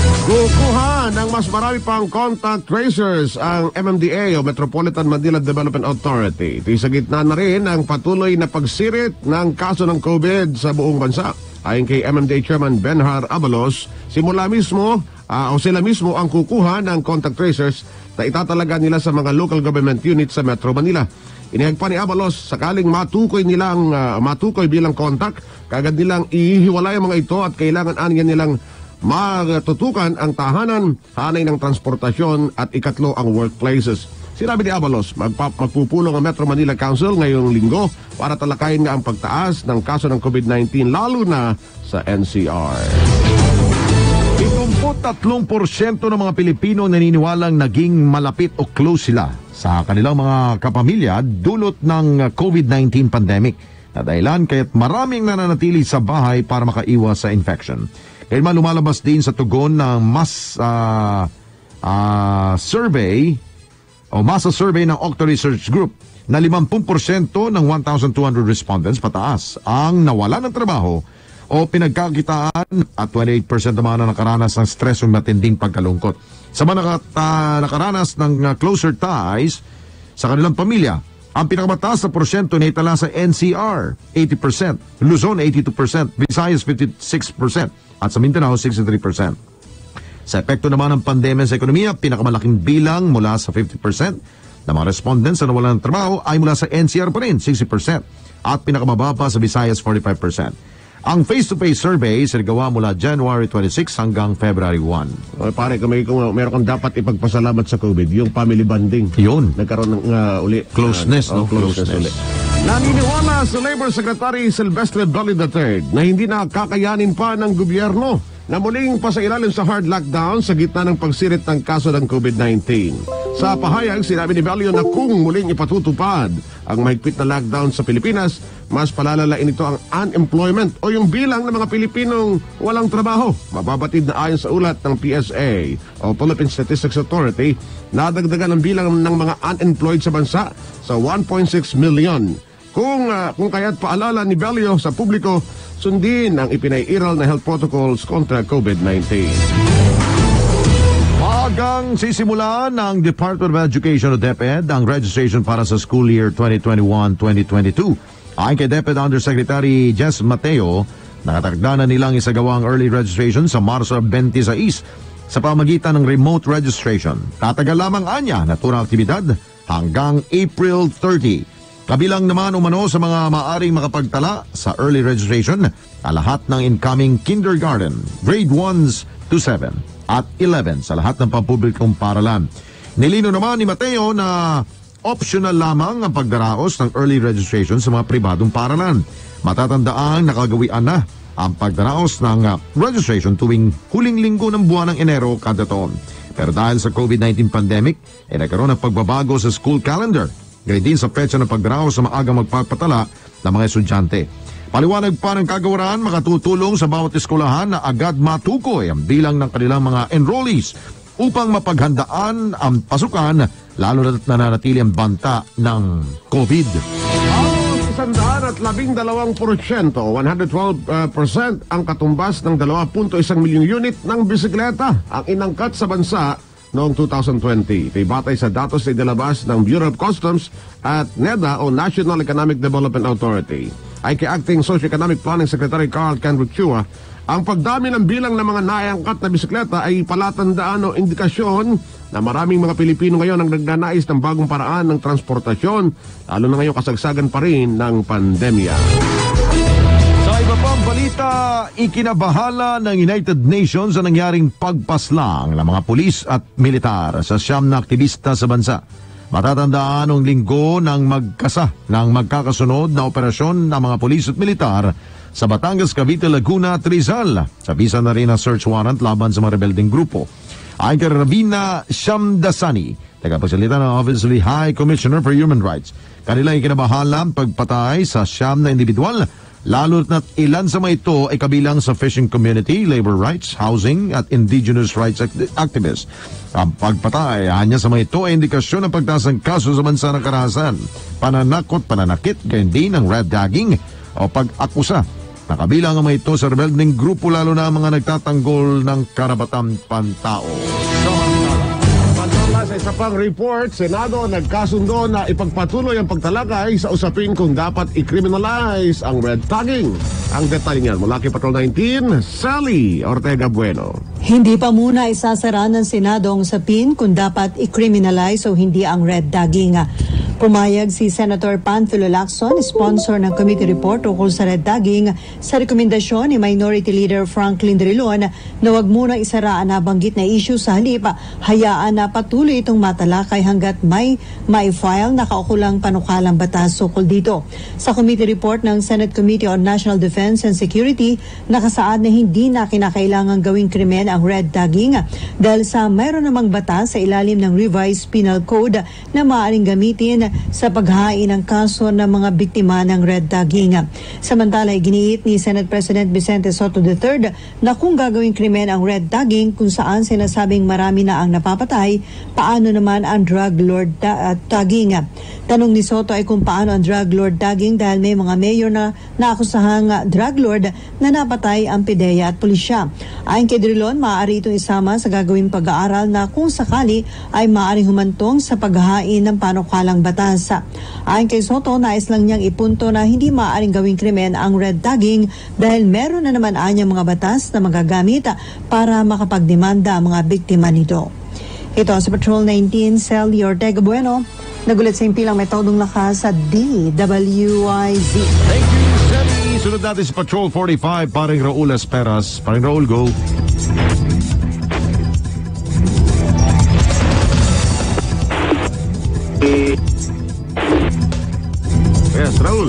Kukuha ng mas marami pang contact tracers ang M M D A o Metropolitan Manila Development Authority. Ito sa gitna na rin ang patuloy na pagsirit ng kaso ng COVID sa buong bansa. Ayon kay M M D A Chairman Benhar Abalos, simula mismo uh, o sila mismo ang kukuha ng contact tracers na itatalaga nila sa mga local government units sa Metro Manila. Inihag pa ni Abalos, sakaling matukoy nilang uh, matukoy bilang contact, kagad nilang ihiwalay ang mga ito at kailangan aniyan nilang matutukan ang tahanan, hanay ng transportasyon at ikatlo ang workplaces. Sinabi ni Abalos, magpa- magpupulong ang Metro Manila Council ngayong linggo para talakayin nga ang pagtaas ng kaso ng COVID nineteen lalo na sa N C R. ikumputatlong porsyento ng mga Pilipino naniniwalang naging malapit o close sila sa kanilang mga kapamilya dulot ng COVID nineteen pandemic na dahilan kaya't maraming nananatili sa bahay para makaiwas sa infection. Kaya man lumalabas din sa tugon ng mas uh, uh, survey o masa survey ng Octa Research Group na fifty percent ng one thousand two hundred respondents pataas ang nawala ng trabaho o pinagkakitaan at twenty-eight percent naman ang nakaranas ng stress o matinding pagkalungkot. Sa mga nakat, uh, nakaranas ng uh, closer ties sa kanilang pamilya, ang pinakamataas na porsyento na itala sa N C R, eighty percent, Luzon, eighty-two percent, Visayas, fifty-six percent, at sa Mindanao, sixty-three percent. Sa epekto naman ng pandemya sa ekonomiya, pinakamalaking bilang mula sa fifty percent na mga respondents na nawalan ng trabaho ay mula sa N C R pa rin, sixty percent, at pinakamababa sa Visayas, forty-five percent. Ang face-to-face survey sinagawa mula January twenty-six hanggang February one. O, pare, kung, may, kung meron kang dapat ipagpasalamat sa COVID, yung family bonding. Yun. Nagkaroon ng uh, uli. Closeness, uh, no? Oh, closeness, closeness. Uli. Naniniwala si Labor Secretary Silvestre Belli the third na hindi na kakayanin pa ng gobyerno na muling pasailalim sa hard lockdown sa gitna ng pagsirit ng kaso ng COVID nineteen. Sa pahayag, sinabi ni Belli na kung muling ipatutupad ang mahigpit na lockdown sa Pilipinas, mas palalalain ito ang unemployment o yung bilang ng mga Pilipinong walang trabaho. Mababatid na ayon sa ulat ng P S A o Philippine Statistics Authority, nadagdagan ang bilang ng mga unemployed sa bansa sa one point six million. Kung, uh, kung kaya't paalala ni Bello sa publiko, sundin ang ipinaiiral na health protocols kontra COVID nineteen. Maagang sisimula ng Department of Education o DepEd ang registration para sa school year twenty twenty-one twenty twenty-two. Ayon kay DepEd Undersecretary Jess Mateo, nakatagda na nilang isagawa ang early registration sa Marso twenty-six sa pamagitan ng remote registration. Tatagal lamang anya na turang aktibidad hanggang April thirtieth. Kabilang naman umano sa mga maaring makapagtala sa early registration ang lahat ng incoming kindergarten, grade ones to seven at eleven sa lahat ng pampublikong paaralan. Nilino naman ni Mateo na optional lamang ang pagdaraos ng early registration sa mga pribadong paaralan. Matatandaan nakagawian na ang pagdaraos ng uh, registration tuwing huling linggo ng buwan ng Enero kada taon. Pero dahil sa COVID nineteen pandemic, ay nagkaroon ng pagbabago sa school calendar. Ganyan din sa petsa ng pagdaraos sa maagang magpapatala ng mga estudyante. Paliwanag pa ng kagawaran, makatutulong sa bawat eskulahan na agad matukoy ang bilang ng kanilang mga enrollees upang mapaghandaan ang pasukan lalo na't nananatili ang banta ng COVID. Isandaan at labing dalawang porsyento, one hundred twelve percent ang katumbas ng two point one milyong unit ng bisikleta ang inangkat sa bansa noong two thousand twenty. Ito'y batay sa datos na inilabas ng Bureau of Customs at NEDA o National Economic Development Authority. Ay kay Acting Socio-Economic Planning Secretary Carl Kendrick Chua, ang pagdami ng bilang ng mga naangkat na bisikleta ay palatandaan o indikasyon na maraming mga Pilipino ngayon ang nagnanais ng bagong paraan ng transportasyon, lalo na ngayong kasagsagan pa rin ng pandemya. Sa iba pang balita, ikinabahala ng United Nations ang nangyaring pagpaslang ng mga pulis at militar sa siyam na aktivista sa bansa. Matatandaan noong linggo ng magkasa ng magkakasunod na operasyon ng mga pulis at militar sa Batangas, Cavite, Laguna at Rizal. Sabisan na rin ang search warrant laban sa mga rebelding grupo. Ayon kay Ravina Shamdasani, tagapagsalita ng Office of the High Commissioner for Human Rights, kanila ay kinabahala ang pagpatay sa siyam na individual, lalo na't ilan sa mga ito ay kabilang sa fishing community, labor rights, housing at indigenous rights act- activists. Ang pagpatay hanya sa mga ito ay indikasyon ng pagtaas ng kaso sa bansa ng karahasan, pananakot, pananakit, gayon din ng red tagging o pag-akusa. Nakabilang ang mga ito sa rebelding grupo, lalo na ang mga nagtatanggol ng karapatang pantao. Sa isa pang report, Senado nagkasundo na ipagpatuloy ang pagtalakay sa usapin kung dapat i-criminalize ang red tagging. Ang detalye niyan mula kay Patrol nineteen, Sally Ortega Bueno. Hindi pa muna isasara ng Senado ang usapin kung dapat i-criminalize o hindi ang red tagging. Pumayag si Senator Panfilo Lacson, sponsor ng committee report tungkol sa red tagging, sa rekomendasyon ni Minority Leader Franklin Drilon na wag muna isara ang nabanggit na issue, sa halip hayaan na patuloy itong matalakay hanggat may mai-file na kaukulang panukalang batas ukol dito. Sa committee report ng Senate Committee on National Defense and Security, nakasaad na hindi na kinakailangang gawing krimen ang red tagging dahil sa mayroon namang batas sa ilalim ng Revised Penal Code na maaaring gamitin sa paghain ng kaso ng mga biktima ng red tagging. Samantala, iginiit ni Senate President Vicente Soto the third na kung gagawing krimen ang red tagging kung saan sinasabing marami na ang napapatay, paano naman ang drug lord ta- uh, tagging? Tanong ni Soto ay kung paano ang drug lord tagging dahil may mga mayor na naakusahang uh, drug lord na napatay ang PIDEA at pulisya. Ayon kay Drilon, maaari itong isama sa gagawing pag-aaral na kung sakali ay maaaring humantong sa paghahain ng panukalang batas. Ayon kay Soto, nais lang niyang ipunto na hindi maaaring gawing krimen ang red tagging dahil meron na naman anyang mga batas na magagamit para makapagdemanda ang mga biktima nito. Ito sa Patrol nineteen, Sally Ortega Bueno, nagulat sa impilang metodong lakas sa D W I Z. Thank you, Sally. Sunod natin si Patrol forty-five, paring Raul Esperas. Paring Raul, go. Yes, Raul.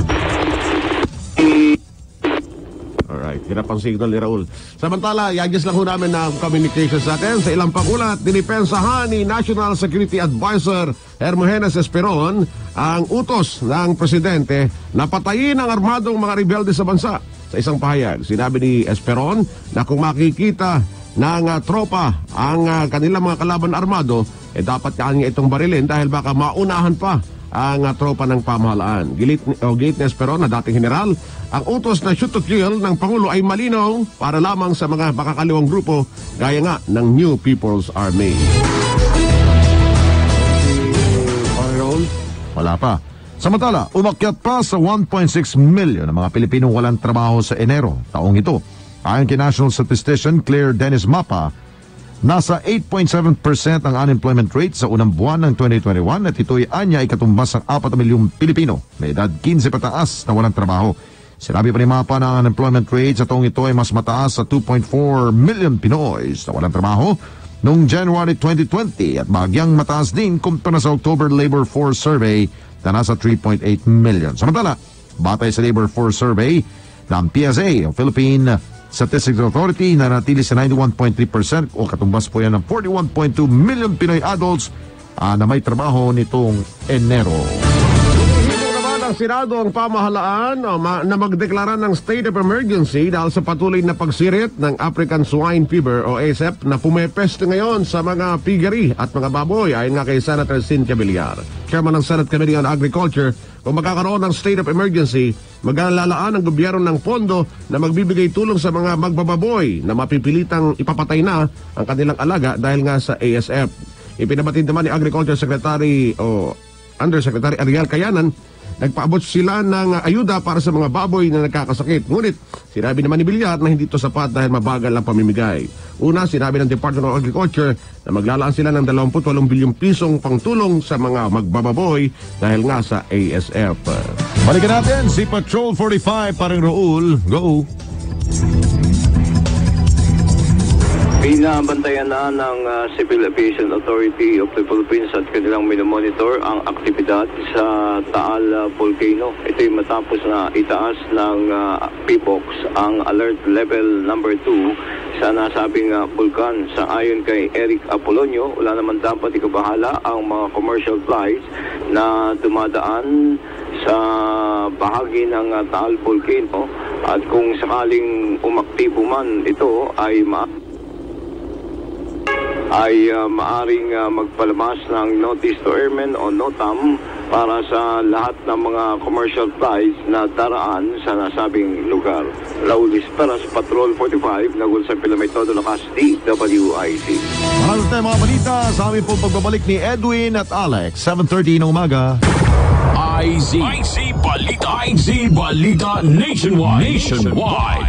Alright, hirap ang signal ni Raul. Samantala, yagis lang ho namin ng communication sa atin. Sa ilang pagulat, dinipensahan ni National Security Advisor Hermogenes Esperon ang utos ng presidente na patayin ang armadong mga rebelde sa bansa. Sa isang pahayag, sinabi ni Esperon na kung makikita ng uh, tropa ang uh, kanilang mga kalaban armado, eh dapat kanya itong barilin dahil baka maunahan pa ang uh, tropa ng pamahalaan. Gilit, o Gate ni Esperon na dating general, ang utos na shoot to kill ng Pangulo ay malinaw para lamang sa mga makakaliwang grupo gaya nga ng New People's Army. Wala pa. Samantala, umakyat pa sa one point six million ang mga Pilipinong walang trabaho sa Enero taong ito. Ayon kay National Statistician Claire Dennis Mapa, nasa eight point seven percent ang unemployment rate sa unang buwan ng twenty twenty-one at ito'y anya ay katumbas ng apat na milyong Pilipino may edad fifteen pataas na walang trabaho. Sinabi pa ni Mapa na ang unemployment rate sa taong ito ay mas mataas sa two point four million Pinoy na walang trabaho noong January twenty twenty at bahagyang mataas din kumpara sa October Labor Force Survey na nasa three point eight million. Samantala, batay sa Labor Force Survey ng P S A o Philippine Statistics Authority na natili sa ninety-one point three percent o katumbas po yan ng forty-one point two million Pinoy adults uh, na may trabaho nitong Enero. Ang Senado ang pamahalaan o, ma, na magdeklara ng state of emergency dahil sa patuloy na pagsirit ng African Swine Fever o A S F na pumepeste ngayon sa mga piggery at mga baboy ayon nga kay Senator Cynthia Villar, Chairman ng Senate Committee on Agriculture. Kung magkakaroon ng state of emergency, maglalalaan ang gobyerno ng pondo na magbibigay tulong sa mga magbababoy na mapipilitang ipapatay na ang kanilang alaga dahil nga sa A S F. Ipinabatid naman ni Agriculture Secretary o Undersecretary Ariel Cayanan, nagpaabot sila ng ayuda para sa mga baboy na nagkakasakit. Ngunit, sinabi naman ni Villar na hindi ito sapat dahil mabagal ang pamimigay. Una, sinabi ng Department of Agriculture na maglalaan sila ng twenty-eight bilyong pisong pangtulong sa mga magbababoy dahil nga sa A S F. Balikan natin si Patrol forty-five, parang Raul. Go! Binabantayan na ng uh, Civil Aviation Authority of the Philippines at kanilang minomonitor ang aktibidad sa Taal uh, Volcano. Ito'y matapos na itaas ng uh, P B O X ang alert level number two sa nasabing uh, vulkan. Sa ayon kay Eric Apolonio, wala naman dapat ikabahala ang mga commercial flights na dumadaan sa bahagi ng uh, Taal Volcano at kung sakaling umaktibo man ito ay ma ay uh, maaring uh, magpalabas ng Notice to Airmen o NOTAM para sa lahat ng mga commercial flights na daraan sa nasabing lugar. Raul Isperas, Patrol forty-five, nagul sa Pilamay Todo Lakas, D W I C. Maraming tayo mga balita sa aming pong pagbabalik ni Edwin at Alex, seven thirty ng umaga. I Z I Z Balita I Z Balita Nationwide Nationwide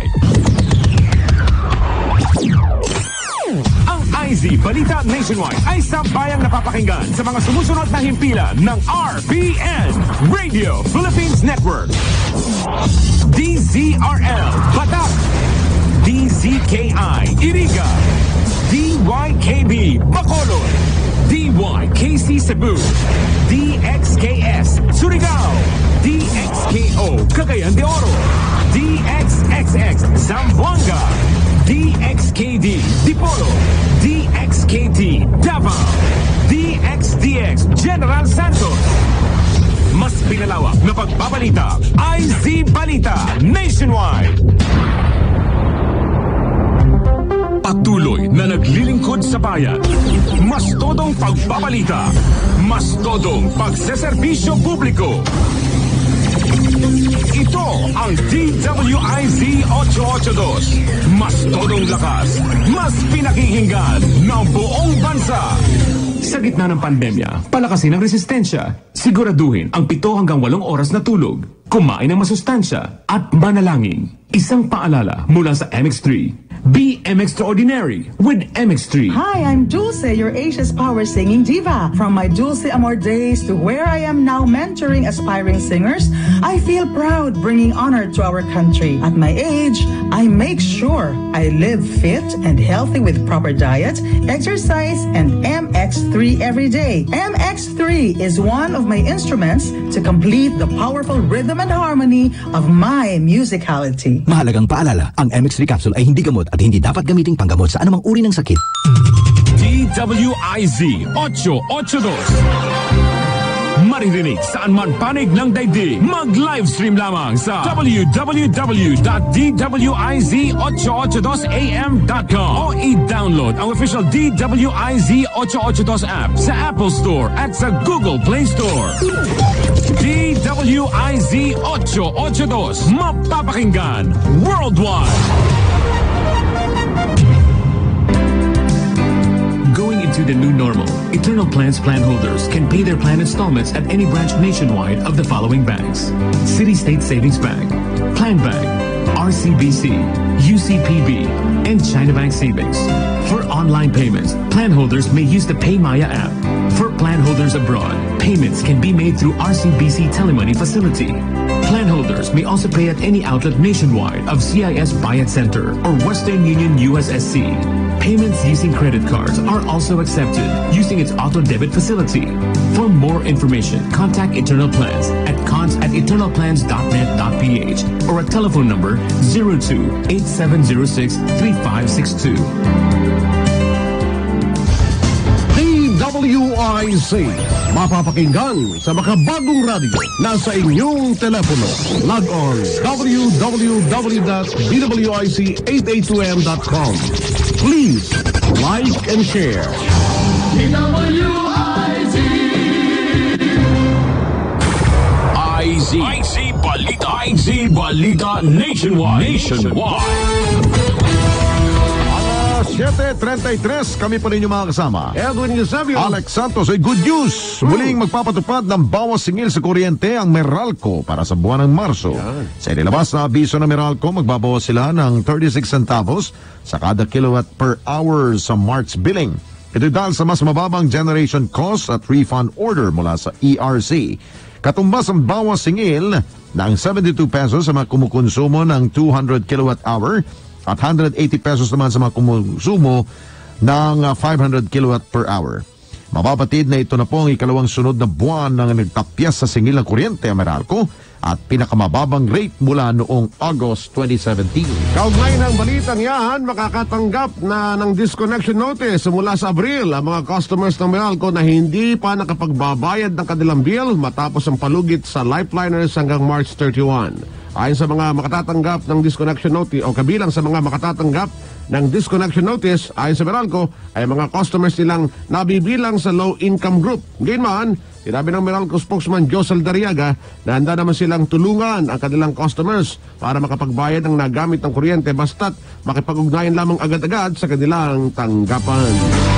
Ang I Z Balita Nationwide ay sabayang napapakinggan sa mga sumusunod na himpilan ng R P N Radio Philippines Network, D Z R L Batac, D Z K I Iriga, D Y K B Bacolod, D Y K C Cebu, D X K S Surigao, D X K O Cagayan de Oro, D X X X Zamboanga, D X K D Dipolo, D X K T Davao, D X D X General Santos. Mas pinalawak na pagbabalita, I Z Balita Nationwide. Patuloy na naglilingkod sa bayan. Mas todong pagbabalita. Mas todong pagseserbisyo publiko. Ito ang D W I Z eight eighty-two. Mas todong lakas, mas pinakikinggan ng buong bansa. Sa gitna ng pandemya, palakasin ang resistensya. Siguraduhin ang pito hanggang walong oras na tulog. Kumain ng masustansya at manalangin. Isang paalala mula sa M X three. Be M Extraordinary with M X three. Hi, I'm Dulce, your Asia's Power singing diva. From my Dulce Amor days to where I am now mentoring aspiring singers, I feel proud bringing honor to our country. At my age, I make sure I live fit and healthy with proper diet, exercise, and M X three every day. M X three is one of my instruments to complete the powerful rhythm and harmony of my musicality. Mahalagang paalala, ang M X three capsule ay hindi gamot at hindi dapat gamiting panggamot sa anumang uri ng sakit. D W I Z eight eighty-two. makinig saan man panig ng daigdig. Mag-livestream lamang sa w w w dot d w i z eight eighty-two a m dot com o i-download ang official D W I Z eight eighty-two app sa Apple Store at sa Google Play Store. D W I Z eight eighty-two, mapapakinggan worldwide. Going into the new normal, Eternal Plans plan holders can pay their plan installments at any branch nationwide of the following banks: City State Savings Bank, Plan Bank, R C B C, U C P B, and China Bank Savings. For online payments, plan holders may use the PayMaya app. For plan holders abroad, payments can be made through R C B C Telemoney Facility. Plan holders may also pay at any outlet nationwide of C I S Bayad Center or Western Union U S S C. Payments using credit cards are also accepted using its auto debit facility. For more information, contact Eternal Plans at cons at eternal plans dot net dot p h or at telephone number zero two eight seven zero six three five six two. D W I Z, mapapakinggan sa makabagong radyo nasa inyong telepono. Log on w w w dot d w i z eight eighty-two m dot com. Please like and share. D W I Z I Z I Z Balita I Z Balita Nationwide Nationwide seven thirty-three, kami pa rin yung mga kasama. Edwin Eusebio, Alex Santos. Ay, good news! Muling magpapatupad ng bawas singil sa kuryente ang Meralco para sa buwan ng Marso. Sa inilabas na abiso ng Meralco, magbabawas sila ng thirty-six centavos sa kada kilowatt per hour sa March billing. Ito dahil sa mas mababang generation cost at refund order mula sa E R C. Katumbas ang bawas singil ng seventy-two pesos sa mga kumukonsumo ng two hundred kilowatt hour at one hundred eighty pesos naman sa mga kumusumo ng five hundred kilowatt per hour. Mapapatid na ito na po ang ikalawang sunod na buwan ng nagtapyas sa singil ng kuryente ang Meralco at pinakamababang rate mula noong August twenty seventeen. Kaugnay ng balitang yan, makakatanggap na ng disconnection notice mula sa Abril ang mga customers ng Meralco na hindi pa nakapagbabayad ng kanilang bill matapos ang palugit sa lifeliners hanggang March thirty-first. Ayon sa mga makatatanggap ng disconnection notice o kabilang sa mga makatatanggap ng disconnection notice, ayon sa Meralco, ay mga customers nilang nabibilang sa low-income group. Gayunman, sinabi ng Meralco spokesman Josel Dariaga na handa naman silang tulungan ang kanilang customers para makapagbayad ng nagamit ng kuryente basta't makipag-ugnayan lamang agad-agad sa kanilang tanggapan.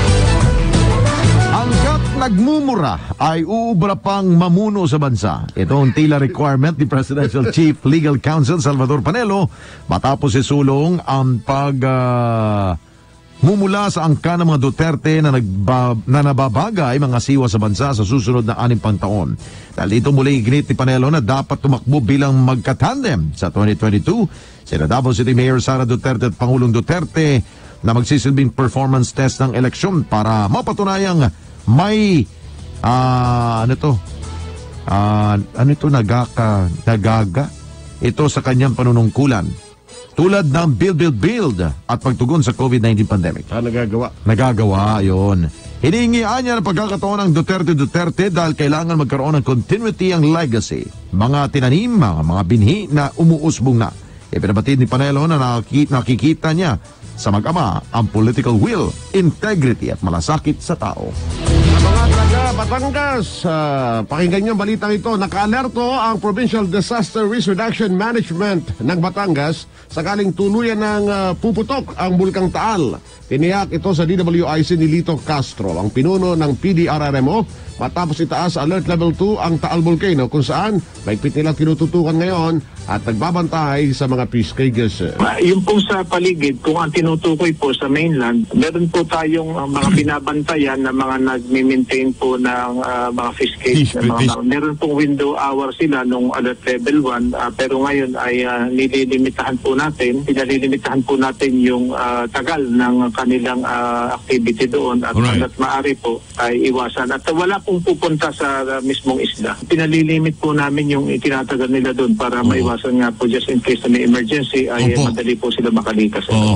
Hanggat nagmumura ay uubra pang mamuno sa bansa. Ito ang tila requirement ni Presidential Chief Legal Counsel Salvador Panelo matapos isulong ang pag uh, mumula sa angka ng mga Duterte na, nagba, na nababagay mga siwa sa bansa sa susunod na anim pang taon. Dahil dito muli iginit ni Panelo na dapat tumakbo bilang magkatandem sa twenty twenty-two. Sina Davao City Mayor Sara Duterte at Pangulong Duterte na magsisilbing performance test ng eleksyon para mapatunayang may uh, ano to uh, ano ito nagaka nagaga ito sa kanyang panunungkulan tulad ng build build build at pagtugon sa COVID nineteen pandemic. Ah, nagagawa nagagawa yon. Hiningian niya ng pagkakataon ng Duterte Duterte dahil kailangan magkaroon ng continuity ang legacy, mga tinanim, mga, mga binhi na umuusbong na. Ipinabatid ni Panelo na nakikita, nakikita niya sa mag-ama ang political will, integrity at malasakit sa tao. Sa mga taga Batangas, uh, pakinggan niyo ang balitang ito. Naka-alerto ang Provincial Disaster Risk Reduction Management ng Batangas sakaling tuluyan ng uh, puputok ang Bulkang Taal. Tiniyak ito sa D W I C ni Lito Castro, ang pinuno ng P D R R M O, matapos itaas alert level two ang Taal Volcano kung saan mahigpit nilang tinututukan ngayon at nagbabantay sa mga peacekeepers. Uh, yung po sa paligid, kung ang tinutukoy po sa mainland, meron po tayong uh, mga binabantayan na mga nag-maintain po ng uh, mga fish cage. Fish, mga, fish. Meron pong window hour sila nung alert level one, uh, pero ngayon ay uh, nililimitahan po natin, pinalilimitahan po natin yung uh, tagal ng kanilang uh, activity doon at right. At maaari po ay iwasan. At wala pong pupunta sa uh, mismong isla. Pinalilimit po namin yung itinatagal nila doon para oh. maiwasan nga po just in case na may emergency ay Opo. madali po sila makalikas. Oh.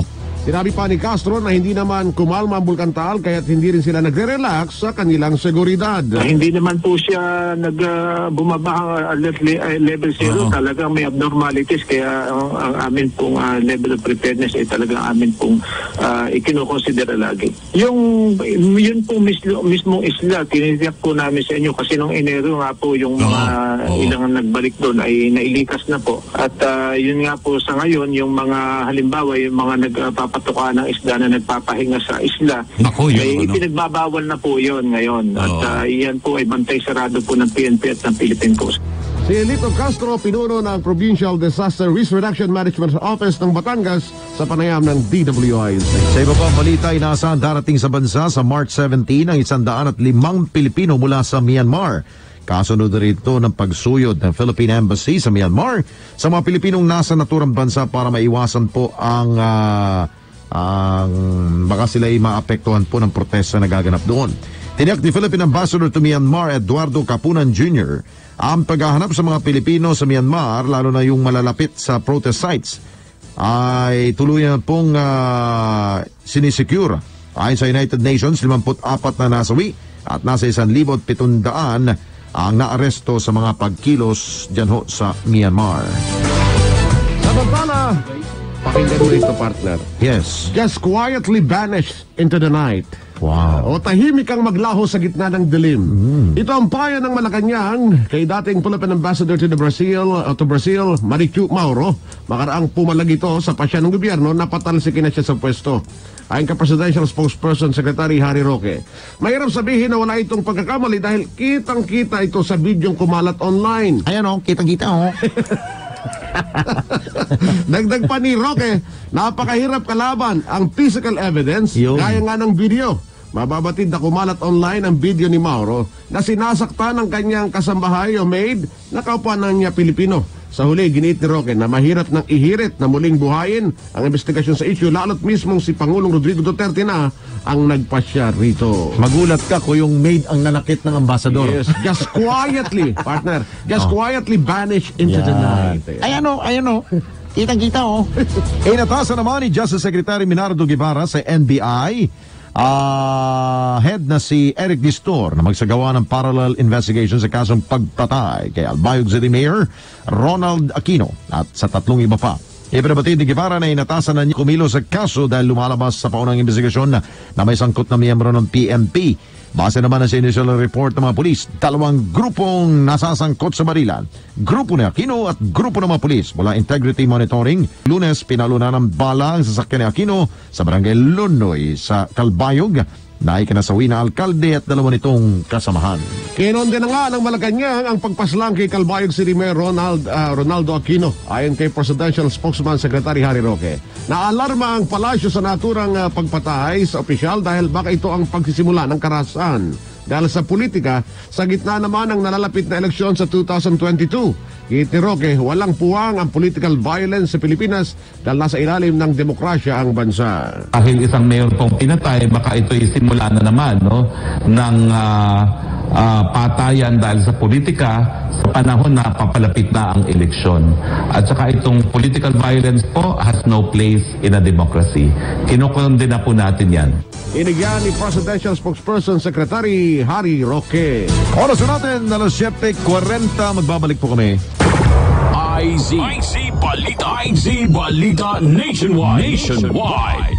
Sinabi pa ni Castro na hindi naman kumalma ang Bulkan Taal kaya't hindi rin sila nagre-relax sa kanilang seguridad. Uh, hindi naman po siya nag uh, bumaba ang alert le- uh, level zero. Uh-huh. Talagang may abnormalities kaya uh, ang amin pong uh, level of preparedness ay talagang amin pong uh, ikinukonsidera lagi. Yung yun pong mismo, mismong isla, tinitiyak po namin sa inyo kasi nung Enero nga po yung mga uh-huh. ilang nagbalik doon ay nailikas na po. At uh, yun nga po sa ngayon, yung mga halimbawa, yung mga nagpapatuka ng isda na nagpapahinga sa isla, Naku, yun, ay ano? ipinagbabawal na po yun ngayon. At uh, yan po ay bantay sarado po ng P N P at ng Philippine Coast. Si Lito Castro, pinuno ng Provincial Disaster Risk Reduction Management Office ng Batangas sa panayam ng D W I S. Sa iba pang balita, inaasahan darating sa bansa sa March seventeen ang isandaan at limang Pilipino mula sa Myanmar. Kasunod rito ng pagsuyod ng Philippine Embassy sa Myanmar sa mga Pilipinong nasa naturang bansa para maiwasan po ang uh, ang baka sila ay maapektuhan po ng protesta na gaganap doon. Tiniyak ni Philippine Ambassador to Myanmar Eduardo Capunan Junior ang paghahanap sa mga Pilipino sa Myanmar, lalo na yung malalapit sa protest sites, ay tuluyan pong uh, sinisecure. Ayon sa United Nations, limampu't-apat na nasawi at nasa isang libo at pitundaan ang naaresto sa mga pagkilos dyan ho sa Myanmar. Samantala, pakinggan mo ito, partner. Yes. Just quietly vanished into the night. Wow. O tahimik ang maglaho sa gitna ng dilim. Mm. Ito ang payo ng Malacanang kay dating Philippine Ambassador to the Brazil, uh, to Brazil, Marichu Mauro. Makaraang pumalag ito sa pasya ng gobyerno na patalsikin na siya sa pwesto. Ayon ka Presidential Spokesperson Secretary Harry Roque, mahirap sabihin na wala itong pagkakamali dahil kitang-kita ito sa bidyong kumalat online. Ayan o, kitang-kita o. Dagdag pa ni Roque, napakahirap kalaban ang physical evidence Yun. gaya nga ng video. Mababatid na kumalat online ang video ni Mauro na sinasaktan ng kanyang kasambahay o maid na kapwa ng niya Pilipino. Sa huli, giniit ni Roque na mahirap nang ihirit na muling buhayin ang investigasyon sa issue, lalo't mismong si Pangulong Rodrigo Duterte na ang nagpasya rito. Magulat ka kung yung maid ang nanakit ng ambasador. Yes, just quietly, partner, just oh. quietly vanish into yeah. the night. Ayan o, ayan o. Kitang-kita o. Inatasan naman ni Justice Secretary Minardo Guevara sa N B I, Uh, head na si Eric Distor na magsagawa ng parallel investigation sa kasong pagpatay kay Albayog City Mayor Ronald Aquino at sa tatlong iba pa. Ipinabatid ni Guevara na inatasan na niya kumilo sa kaso dahil lumalabas sa paunang investigasyon na, na may sangkot na miyembro ng P N P. Base naman na sa initial report ng mga pulis, dalawang grupong nasasangkot sa barilan. Grupo ni Aquino at grupo ng mga pulis mula Integrity Monitoring. Lunes, pinalunan ng bala ang sasakyan ni Aquino sa barangay Lunoy sa Calbayog na ikinasawi na alkalde at dalawa nitong kasamahan. Kinonde na nga ng Malacanang ang pagpaslang kay Calbayog City Mayor Ronald, uh, Ronaldo Aquino. Ayon kay Presidential Spokesman Secretary Harry Roque, naalarma ang palasyo sa naturang uh, pagpatay sa opisyal dahil baka ito ang pagsisimula ng karahasan. Dahil sa politika, sa gitna naman ng nalalapit na eleksyon sa two thousand twenty-two. Giit ni Roque, walang puwang ang political violence sa Pilipinas dahil nasa ilalim ng demokrasya ang bansa. Dahil isang mayor pong pinatay, baka ito'y simula na naman no, ng uh, uh, patayan dahil sa politika sa panahon na papalapit na ang eleksyon. At saka itong political violence po has no place in a democracy. Kinukondena na po natin yan. Inigyan ni Presidential Spokesperson Secretary Harry Roque. Oras natin, alas siyete kuwarenta, magbabalik po kami. I Z. I Z Balita. I Z Balita Nationwide. Nationwide.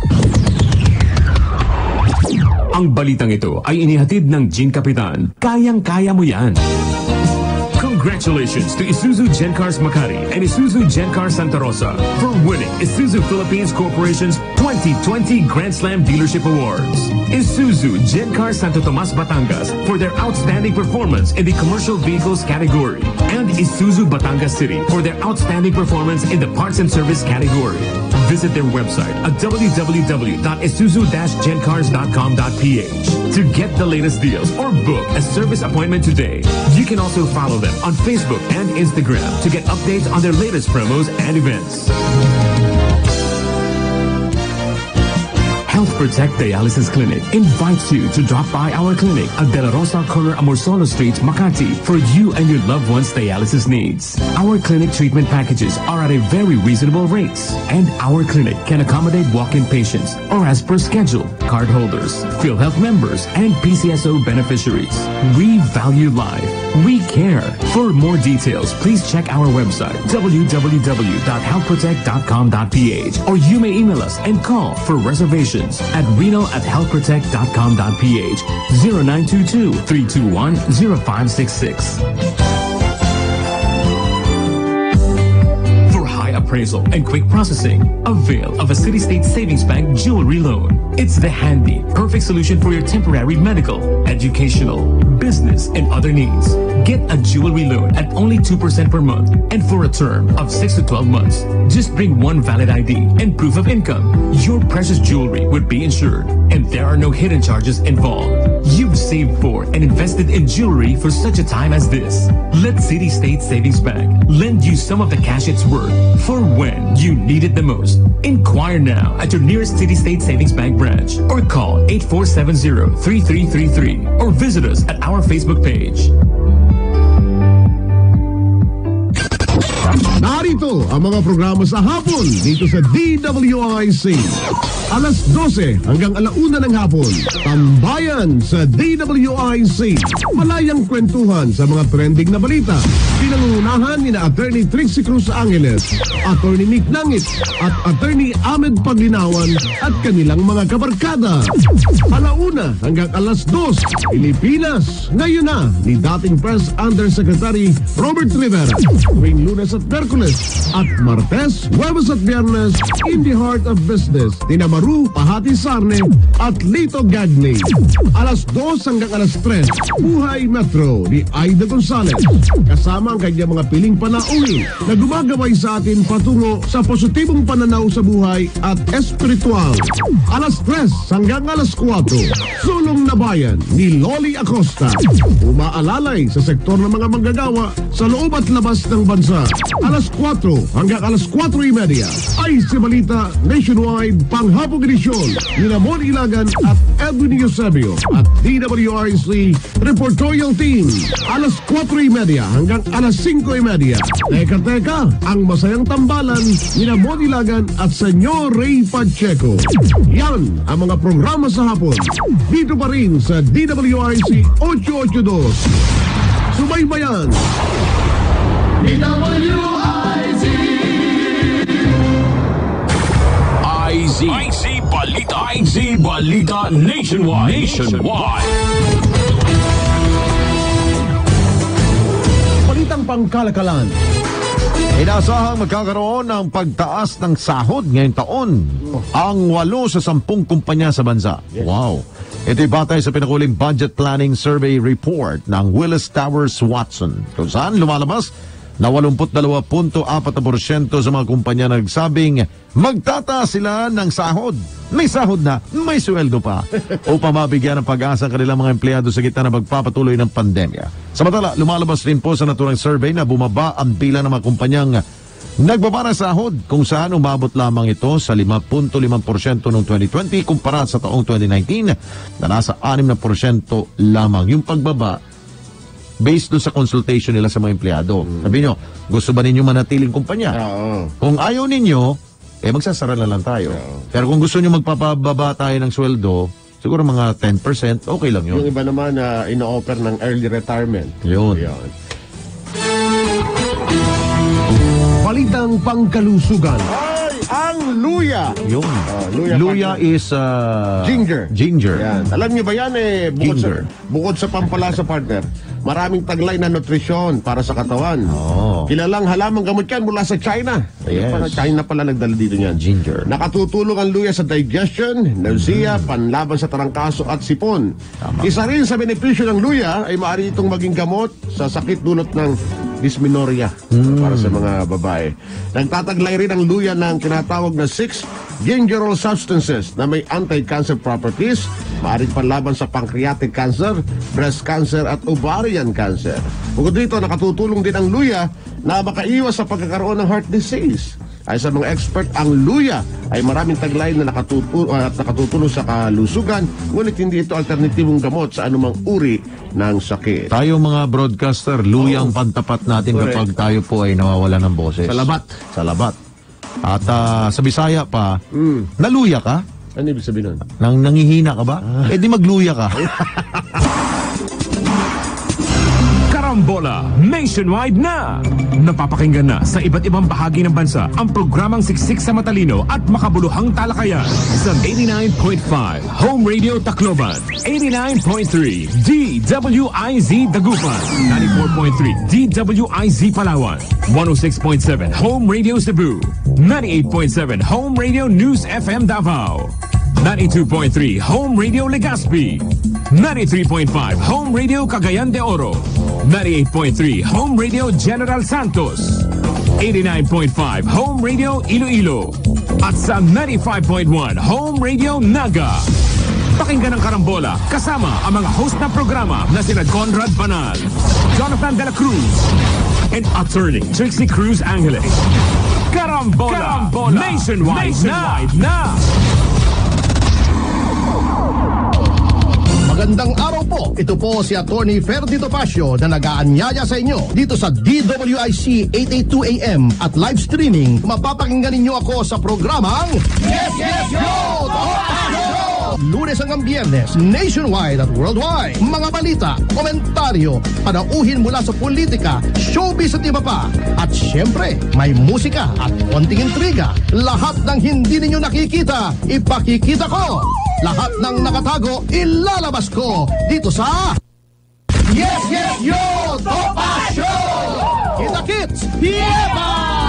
Ang balitang ito ay inihatid ng Jean Capitan. Kayang-kaya mo yan. Congratulations to Isuzu Gencars Makati and Isuzu Gencars Santa Rosa for winning Isuzu Philippines Corporation's twenty twenty Grand Slam Dealership Awards. Isuzu Gencars Santo Tomas Batangas for their outstanding performance in the commercial vehicles category, and Isuzu Batangas City for their outstanding performance in the parts and service category. Visit their website at w w w dot isuzu dash gencars dot com dot p h to get the latest deals or book a service appointment today. You can also follow them on Facebook and Instagram to get updates on their latest promos and events. Health Protect Dialysis Clinic invites you to drop by our clinic at De La Rosa Corner Amorsolo Street, Makati for you and your loved one's dialysis needs. Our clinic treatment packages are at a very reasonable rates, and our clinic can accommodate walk-in patients or as per schedule, card holders, PhilHealth members, and P C S O beneficiaries. We value life. We care. For more details, please check our website w w w dot health protect dot com dot p h or you may email us and call for reservations at renal at health protect dot com dot p h zero nine two two, three two one, zero five six six. For high appraisal and quick processing, avail of a City State Savings Bank jewelry loan. It's the handy, perfect solution for your temporary medical, educational, business, and other needs. Get a jewelry loan at only two percent per month and for a term of six to twelve months. Just bring one valid I D and proof of income. Your precious jewelry would be insured and there are no hidden charges involved. You've saved for and invested in jewelry for such a time as this. Let City State Savings Bank lend you some of the cash it's worth for when you need it the most. Inquire now at your nearest City State Savings Bank branch or call eight four seven zero, three three three three or visit us at our Facebook page. Narito ang mga programa sa hapon dito sa D W I C. Alas dose hanggang alauna ng hapon. Tambayan sa D W I C. Malayang kwentuhan sa mga trending na balita. Pinangungunahan ni na Attorney Trixie Cruz Angeles, Attorney Nick Nangit, at Attorney Ahmed Paglinawan at kanilang mga kabarkada. Alauna hanggang alas dos, Pilipinas. Ngayon na ni dating Press Undersecretary Robert Rivera. Tuwing Lunes at Merkules at Martes, Huwebes at Biyernes, in the heart of business, Tina Maru, Pahati Sarne at Lito Gagney. Alas dos hanggang alas tres, Buhay Metro ni Aida Gonzalez. Kasama ang kanyang mga piling panauhin na gumagabay sa atin patungo sa positibong pananaw sa buhay at espiritual. Alas tres hanggang alas kwatro, Sulong na Bayan ni Loli Acosta. Umaalalay sa sektor ng mga manggagawa sa loob at labas ng bansa. Alas kwatro hanggang alas kwatro y media ay si Balita Nationwide Panghapong Edisyon ni Ramon Ilagan at Edwin Eusebio at D W I C Reportorial Team. Alas kwatro y media hanggang alas singko y media. Teka teka, ang masayang tambalan ni Ramon Ilagan at Senyor Ray Pacheco. Yan ang mga programa sa hapon. Dito pa rin sa D W I C eight eight two. Subaybayan! D W I Z I Z I Z Balita I Z Balita Nationwide Nationwide Balitang pangkalakalan. Inaasahang magkakaroon ng pagtaas ng sahod ngayong taon ang walo sa sampung kumpanya sa bansa. Wow! Ito'y batay sa pinakuling Budget Planning Survey Report ng Willis Towers Watson, kung saan lumalabas na eighty-two point four percent sa mga kumpanya na nagsabing magtataas sila ng sahod. May sahod na, may sweldo pa upang mabigyan ng pag-asa ang kanilang mga empleyado sa gitna na magpapatuloy ng pandemya. Samantala, lumalabas rin po sa naturang survey na bumaba ang bilang ng mga kumpanyang nagbaba ng sahod, kung saan umabot lamang ito sa five point five percent noong twenty twenty kumpara sa taong twenty nineteen na nasa six percent lamang. Yung pagbaba based doon sa consultation nila sa mga empleyado. Mm. Sabi nyo, gusto ba ninyo manatiling kumpanya? Uh-oh. Kung ayaw ninyo, eh magsasara na lang tayo. Uh-oh. Pero kung gusto nyo magpapababa tayo ng sweldo, siguro mga ten percent, okay lang yun. Yung iba naman na uh, ino-offer ng early retirement. Yun. Yun. Balitang pangkalusugan. Ay, ang luya. Yung uh, luya, luya is uh, ginger. Ginger. Yan. Alam niyo ba yan eh, bukod ginger. sa, bukod sa pampalasa partner, maraming taglay na nutrisyon para sa katawan. Oh. Kilalang halamang gamot yan mula sa China. Yes. Para China pala nagdala dito niyan. Ginger. Nakatutulong ang luya sa digestion, nausea, mm. panlaban sa tarangkaso at sipon. Tama. Isa rin sa benepisyo ng luya ay maaari itong maging gamot sa sakit dulot ng dysmenorrhea mm. para sa mga babae. Nagtataglay rin ang luya ng tinatawag na six gingerol substances na may anti-cancer properties, maaaring panlaban sa pancreatic cancer, breast cancer at ovarian cancer. Bukod dito, nakatutulong din ang luya na makaiwas sa pagkakaroon ng heart disease. Ay sa mga expert, ang luya ay maraming taglay na nakatutu at nakatutulong sa kalusugan, ngunit hindi ito alternatibong gamot sa anumang uri ng sakit. Tayo mga broadcaster, luyang oh. pantapat natin Correct. Kapag tayo po ay nawawala ng boses. Sa labat. Sa labat. At uh, sa Bisaya pa, mm. naluya ka? Ano ibig sabihin nun? Nang nangihina ka ba? Ah. Eh di magluya ka. Karambola nationwide na! Napapakinggan na sa iba't ibang bahagi ng bansa ang programang siksik sa matalino at makabuluhang talakayan sa eighty-nine point five Home Radio Tacloban, eighty-nine point three D W I Z Dagupan, ninety-four point three D W I Z Palawan, one oh six point seven Home Radio Cebu, ninety-eight point seven Home Radio News F M Davao, ninety-two point three Home Radio Legazpi, ninety-three point five Home Radio Cagayan de Oro, ninety-eight point three Home Radio General Santos, eighty-nine point five Home Radio Iloilo, at sa ninety-five point one Home Radio Naga. Pakinggan ang Karambola kasama ang mga host ng programa na sina Conrad Banal, Jonathan De La Cruz, and attorney Trixie Cruz Angeles. Karambola, Karambola nationwide, nationwide na! na. Magandang araw po. Ito po si Attorney Ferdy Topacio na nag-aanyaya sa inyo dito sa D W I C eight eighty-two A M at live streaming. Mapapakinggan ninyo ako sa programang Yes, Yes, Yo! Topacio! Lunes hanggang Biyernes, nationwide at worldwide. Mga balita, komentaryo, panauhin mula sa politika, showbiz at iba pa. At syempre, may musika at konting intriga. Lahat ng hindi ninyo nakikita, ipakikita ko. Lahat ng nakatago, ilalabas ko dito sa Yes, Yes, Yo! Topacio! Kita-kits! Yeba!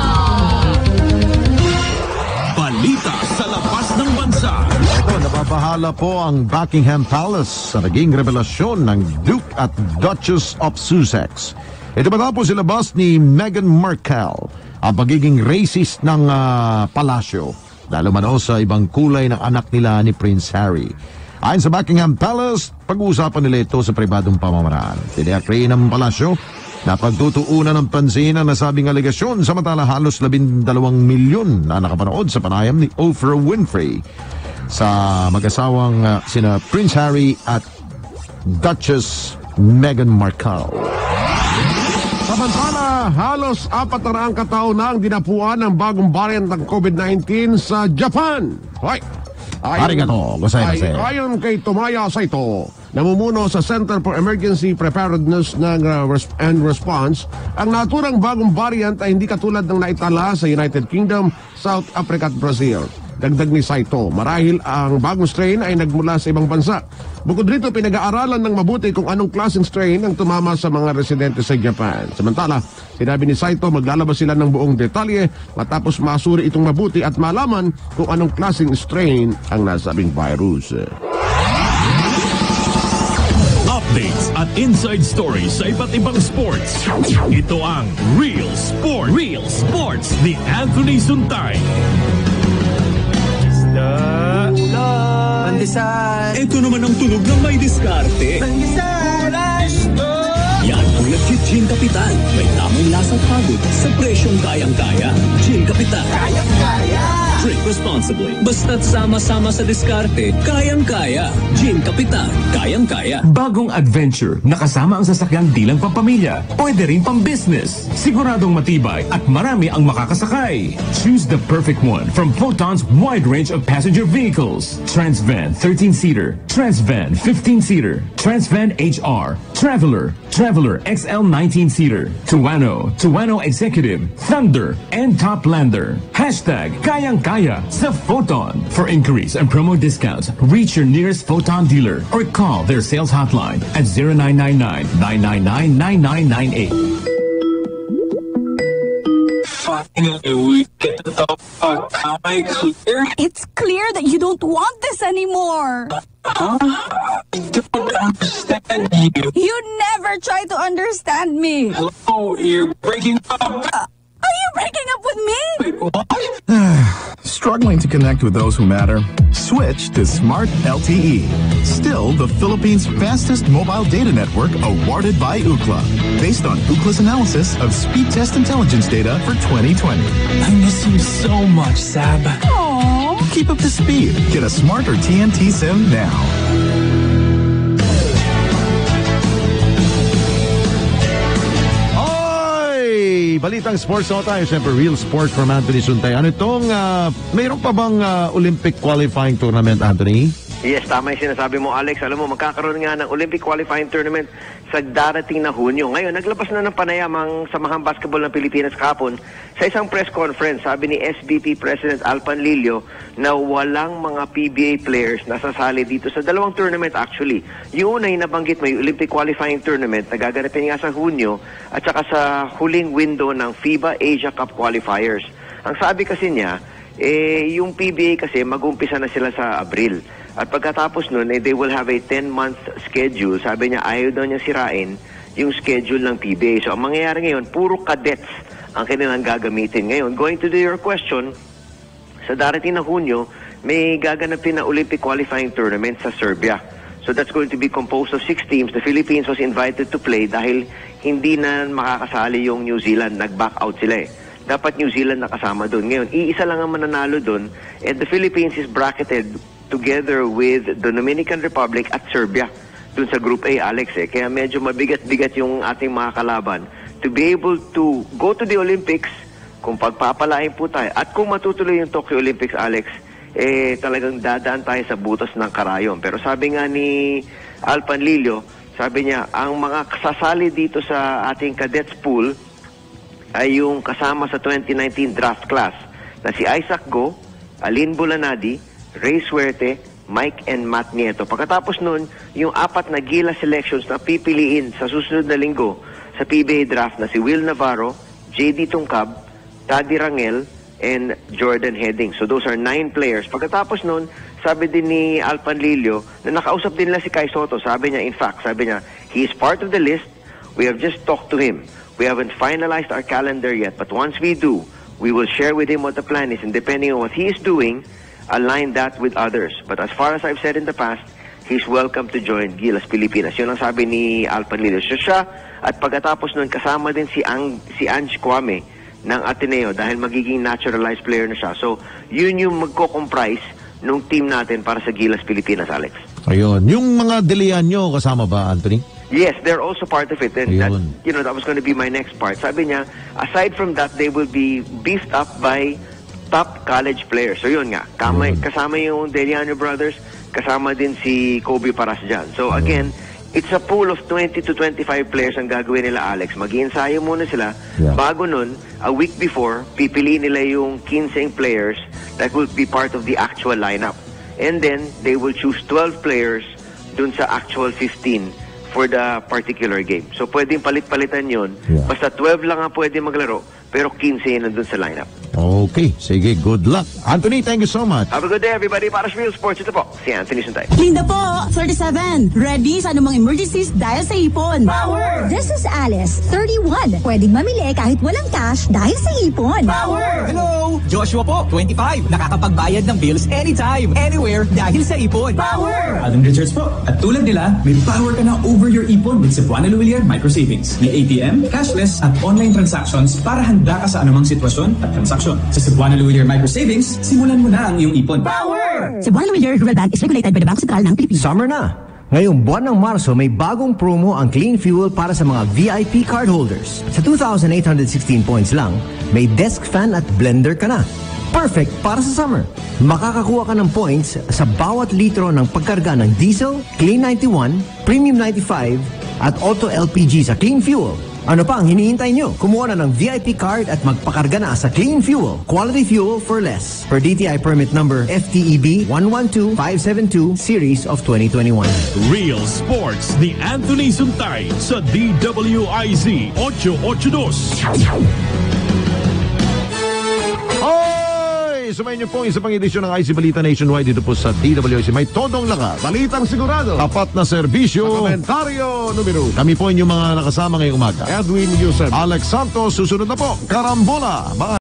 Balita sa labas ng bansa. Ito, nababahala po ang Buckingham Palace sa naging revelasyon ng Duke at Duchess of Sussex. Ito matapos ilabas ni Meghan Markle ang pagiging racist ng uh, palasyo, lalo man o sa ibang kulay ng anak nila ni Prince Harry. Ayon sa Buckingham Palace, pag-uusapan nila ito sa pribadong pamamaraan. Tiniyak rin ng palasyo na pagtutuunan ng pansin ang nasabing alegasyon, samantala halos labindalawang milyon na nakapanood sa panayam ni Oprah Winfrey sa mag-asawang uh, sina Prince Harry at Duchess Meghan Markle. Samantala, halos apat na raang katao na ang dinapuan ng bagong variant ng COVID nineteen sa Japan. Hoy! Ayon, ay, ayon kay Tomaya Saito, namumuno sa Center for Emergency Preparedness ng, uh, and Response, ang naturang bagong variant ay hindi katulad ng naitala sa United Kingdom, South Africa at Brazil. Dagdag ni Saito, marahil ang bagong strain ay nagmula sa ibang bansa. Bukod rito, pinag-aaralan ng mabuti kung anong klaseng strain ang tumama sa mga residente sa Japan. Samantala, sinabi ni Saito, maglalabas sila ng buong detalye matapos masuri itong mabuti at malaman kung anong klaseng strain ang nasabing virus. Updates at inside stories sa iba't ibang sports. Ito ang Real Sport. Real Sports ni Anthony Suntay. Pandesal. Ito naman ang tunog ng may diskarte. Pandesal. Yan ang nag-Gin Kapitan. May tamang lasang pagod sa presyong kayang-kaya. Gin Kapitan. Kayang-kaya. Drink responsibly. Basta't sama-sama sa diskarte, kayang-kaya. Gin Kapitan. Kayang-kaya. Bagong adventure na kasama ang sasakyang di lang pampamilya. Pwede rin pang-business. Siguradong matibay at marami ang makakasakay. Choose the perfect one from Photon's wide range of passenger vehicles. Transvan thirteen-seater, Transvan fifteen-seater, Transvan H R, Traveler, Traveler X L nineteen-seater, Tuano, Tuano Executive, Thunder, and Toplander. Hashtag kayang-kaya sa Photon. For inquiries and promo discounts, reach your nearest Photon dealer or call their sales hotline at zero nine nine nine, nine nine nine, nine nine nine eight. Finally, we get to talk about how I clear. It's clear that you don't want this anymore. Huh? I don't understand you. You never try to understand me. Hello, you're breaking up. Uh, are you breaking up with me? Wait, what? Struggling to connect with those who matter? Switch to Smart L T E. Still the Philippines' fastest mobile data network awarded by Ookla. Based on Ookla's analysis of speed test intelligence data for twenty twenty. I miss you so much, Sab. Aww. Keep up the speed. Get a smarter T N T SIM now. Balitang sports na tayo, siyempre real sports from Anthony Suntay. Ano itong, uh, mayroon pa bang uh, Olympic qualifying tournament, Anthony? Yes, tama yung sinasabi mo, Alex. Alam mo, magkakaroon nga ng Olympic qualifying tournament sa darating na Hunyo. Ngayon, naglabas na ng panayam ang Samahang Basketball ng Pilipinas kahapon sa isang press conference. Sabi ni S B P President Al Panlilio na walang mga P B A players na sasali dito sa dalawang tournament actually. Yung una yung nabanggit mo, yung Olympic qualifying tournament na gaganapin nga sa Hunyo at saka sa huling window ng FIBA Asia Cup qualifiers. Ang sabi kasi niya, eh, yung P B A kasi mag-umpisa na sila sa Abril. At pagkatapos nun, eh, they will have a ten-month schedule. Sabi niya, ayaw daw niya sirain yung schedule ng P B A. So, ang mangyayari ngayon, puro cadets ang kanilang gagamitin. Ngayon, going to do your question, sa darating na Hunyo, may gaganapin na Olympic qualifying tournament sa Serbia. So, that's going to be composed of six teams. The Philippines was invited to play dahil hindi na makakasali yung New Zealand. Nag-back out sila eh. Dapat New Zealand nakasama doon. Ngayon, iisa lang ang mananalo doon. And the Philippines is bracketed together with the Dominican Republic at Serbia dun sa Group A, Alex eh. Kaya medyo mabigat-bigat yung ating mga kalaban to be able to go to the Olympics kung pagpapalain po tayo at kung matutuloy yung Tokyo Olympics, Alex, eh talagang dadaan tayo sa butas ng karayom. Pero sabi nga ni Al Panlilio, sabi niya, ang mga kasasali dito sa ating cadets pool ay yung kasama sa twenty nineteen draft class na si Isaac Go, Alin Bulanadi, Ray Suerte, Mike and Matt Nieto. Pagkatapos nun, yung apat na gila selections na pipiliin sa susunod na linggo sa P B A draft na si Will Navarro, J D Tungkab, Taddy Rangel, and Jordan Heading. So those are nine players. Pagkatapos nun, sabi din ni Al Panlilio na nakausap din nila si Kai Soto. Sabi niya, in fact, sabi niya, he is part of the list. We have just talked to him. We haven't finalized our calendar yet. But once we do, we will share with him what the plan is. And depending on what he is doing, align that with others. But as far as I've said in the past, he's welcome to join Gilas Pilipinas. Yun ang sabi ni Al Panlilio. So siya, at pagkatapos nun, kasama din si, Ang, si Ange Kwame ng Ateneo dahil magiging naturalized player na siya. So, yun yung magko-comprise nung team natin para sa Gilas Pilipinas, Alex. Ayun. Yung mga dilihan nyo, kasama ba, Anthony? Yes, they're also part of it. And that, you know, that was going to be my next part. Sabi niya, aside from that, they will be beefed up by top college players. So yun nga, kamay, kasama yung Deliano brothers, kasama din si Kobe Paras dyan. So again, it's a pool of twenty to twenty-five players ang gagawin nila, Alex. Mag-iensayo muna sila. Yeah. Bago nun, a week before, pipiliin nila yung fifteen players that will be part of the actual lineup. And then, they will choose twelve players dun sa actual fifteen for the particular game. So pwedeng palit-palitan yun. Yeah. Basta twelve lang ang pwede maglaro, pero fifteen yun nandun sa lineup. Okay, sige, good luck. Anthony, thank you so much. Have a good day, everybody. Para sa Real Sports, ito po, si Anthony Suntay. Linda po, thirty-seven. Ready sa anumang emergencies dahil sa ipon. Power! This is Alice, thirty-one. Pwedeng mamili kahit walang cash dahil sa ipon. Power! Hello! Joshua po, twenty-five. Nakakapagbayad ng bills anytime, anywhere dahil sa ipon. Power! Adam Richards po. At tulad nila, may power ka na over your ipon with Cebuana Luwilier Micro Savings. May A T M, cashless at online transactions para handa ka sa anumang sitwasyon at transaksyon. Sa Cebuana Luwilier Micro Savings, simulan mo na ang iyong ipon. Power! Cebuana Luwilier Rural Bank is regulated by the Bangko Sentral ng Pilipinas. Summer na! Ngayong buwan ng Marso, may bagong promo ang Clean Fuel para sa mga V I P cardholders. Sa two thousand eight hundred sixteen points lang, may desk fan at blender ka na. Perfect para sa summer. Makakakuha ka ng points sa bawat litro ng pagkarga ng diesel, Clean ninety-one, Premium ninety-five, at Auto L P G sa Clean Fuel. Ano pa ang hinihintay nyo? Kumuha na ng V I P card at magpakarga na sa Clean Fuel. Quality fuel for less. Per D T I permit number F T E B one one two five seven two series of twenty twenty-one. Real Sports ni Anthony Suntay sa D W I Z eight eight two. Sumayin niyo po isa pang edisyon ng I C Balita Nationwide dito po sa D W I C. May todong lakas, Balitang sigurado, tapat na serbisyo, komentaryo numero. Kami po inyong mga nakasama ngayong umaga. Edwin Yusef, Alex Santos, susunod na po, Karambola. Bye.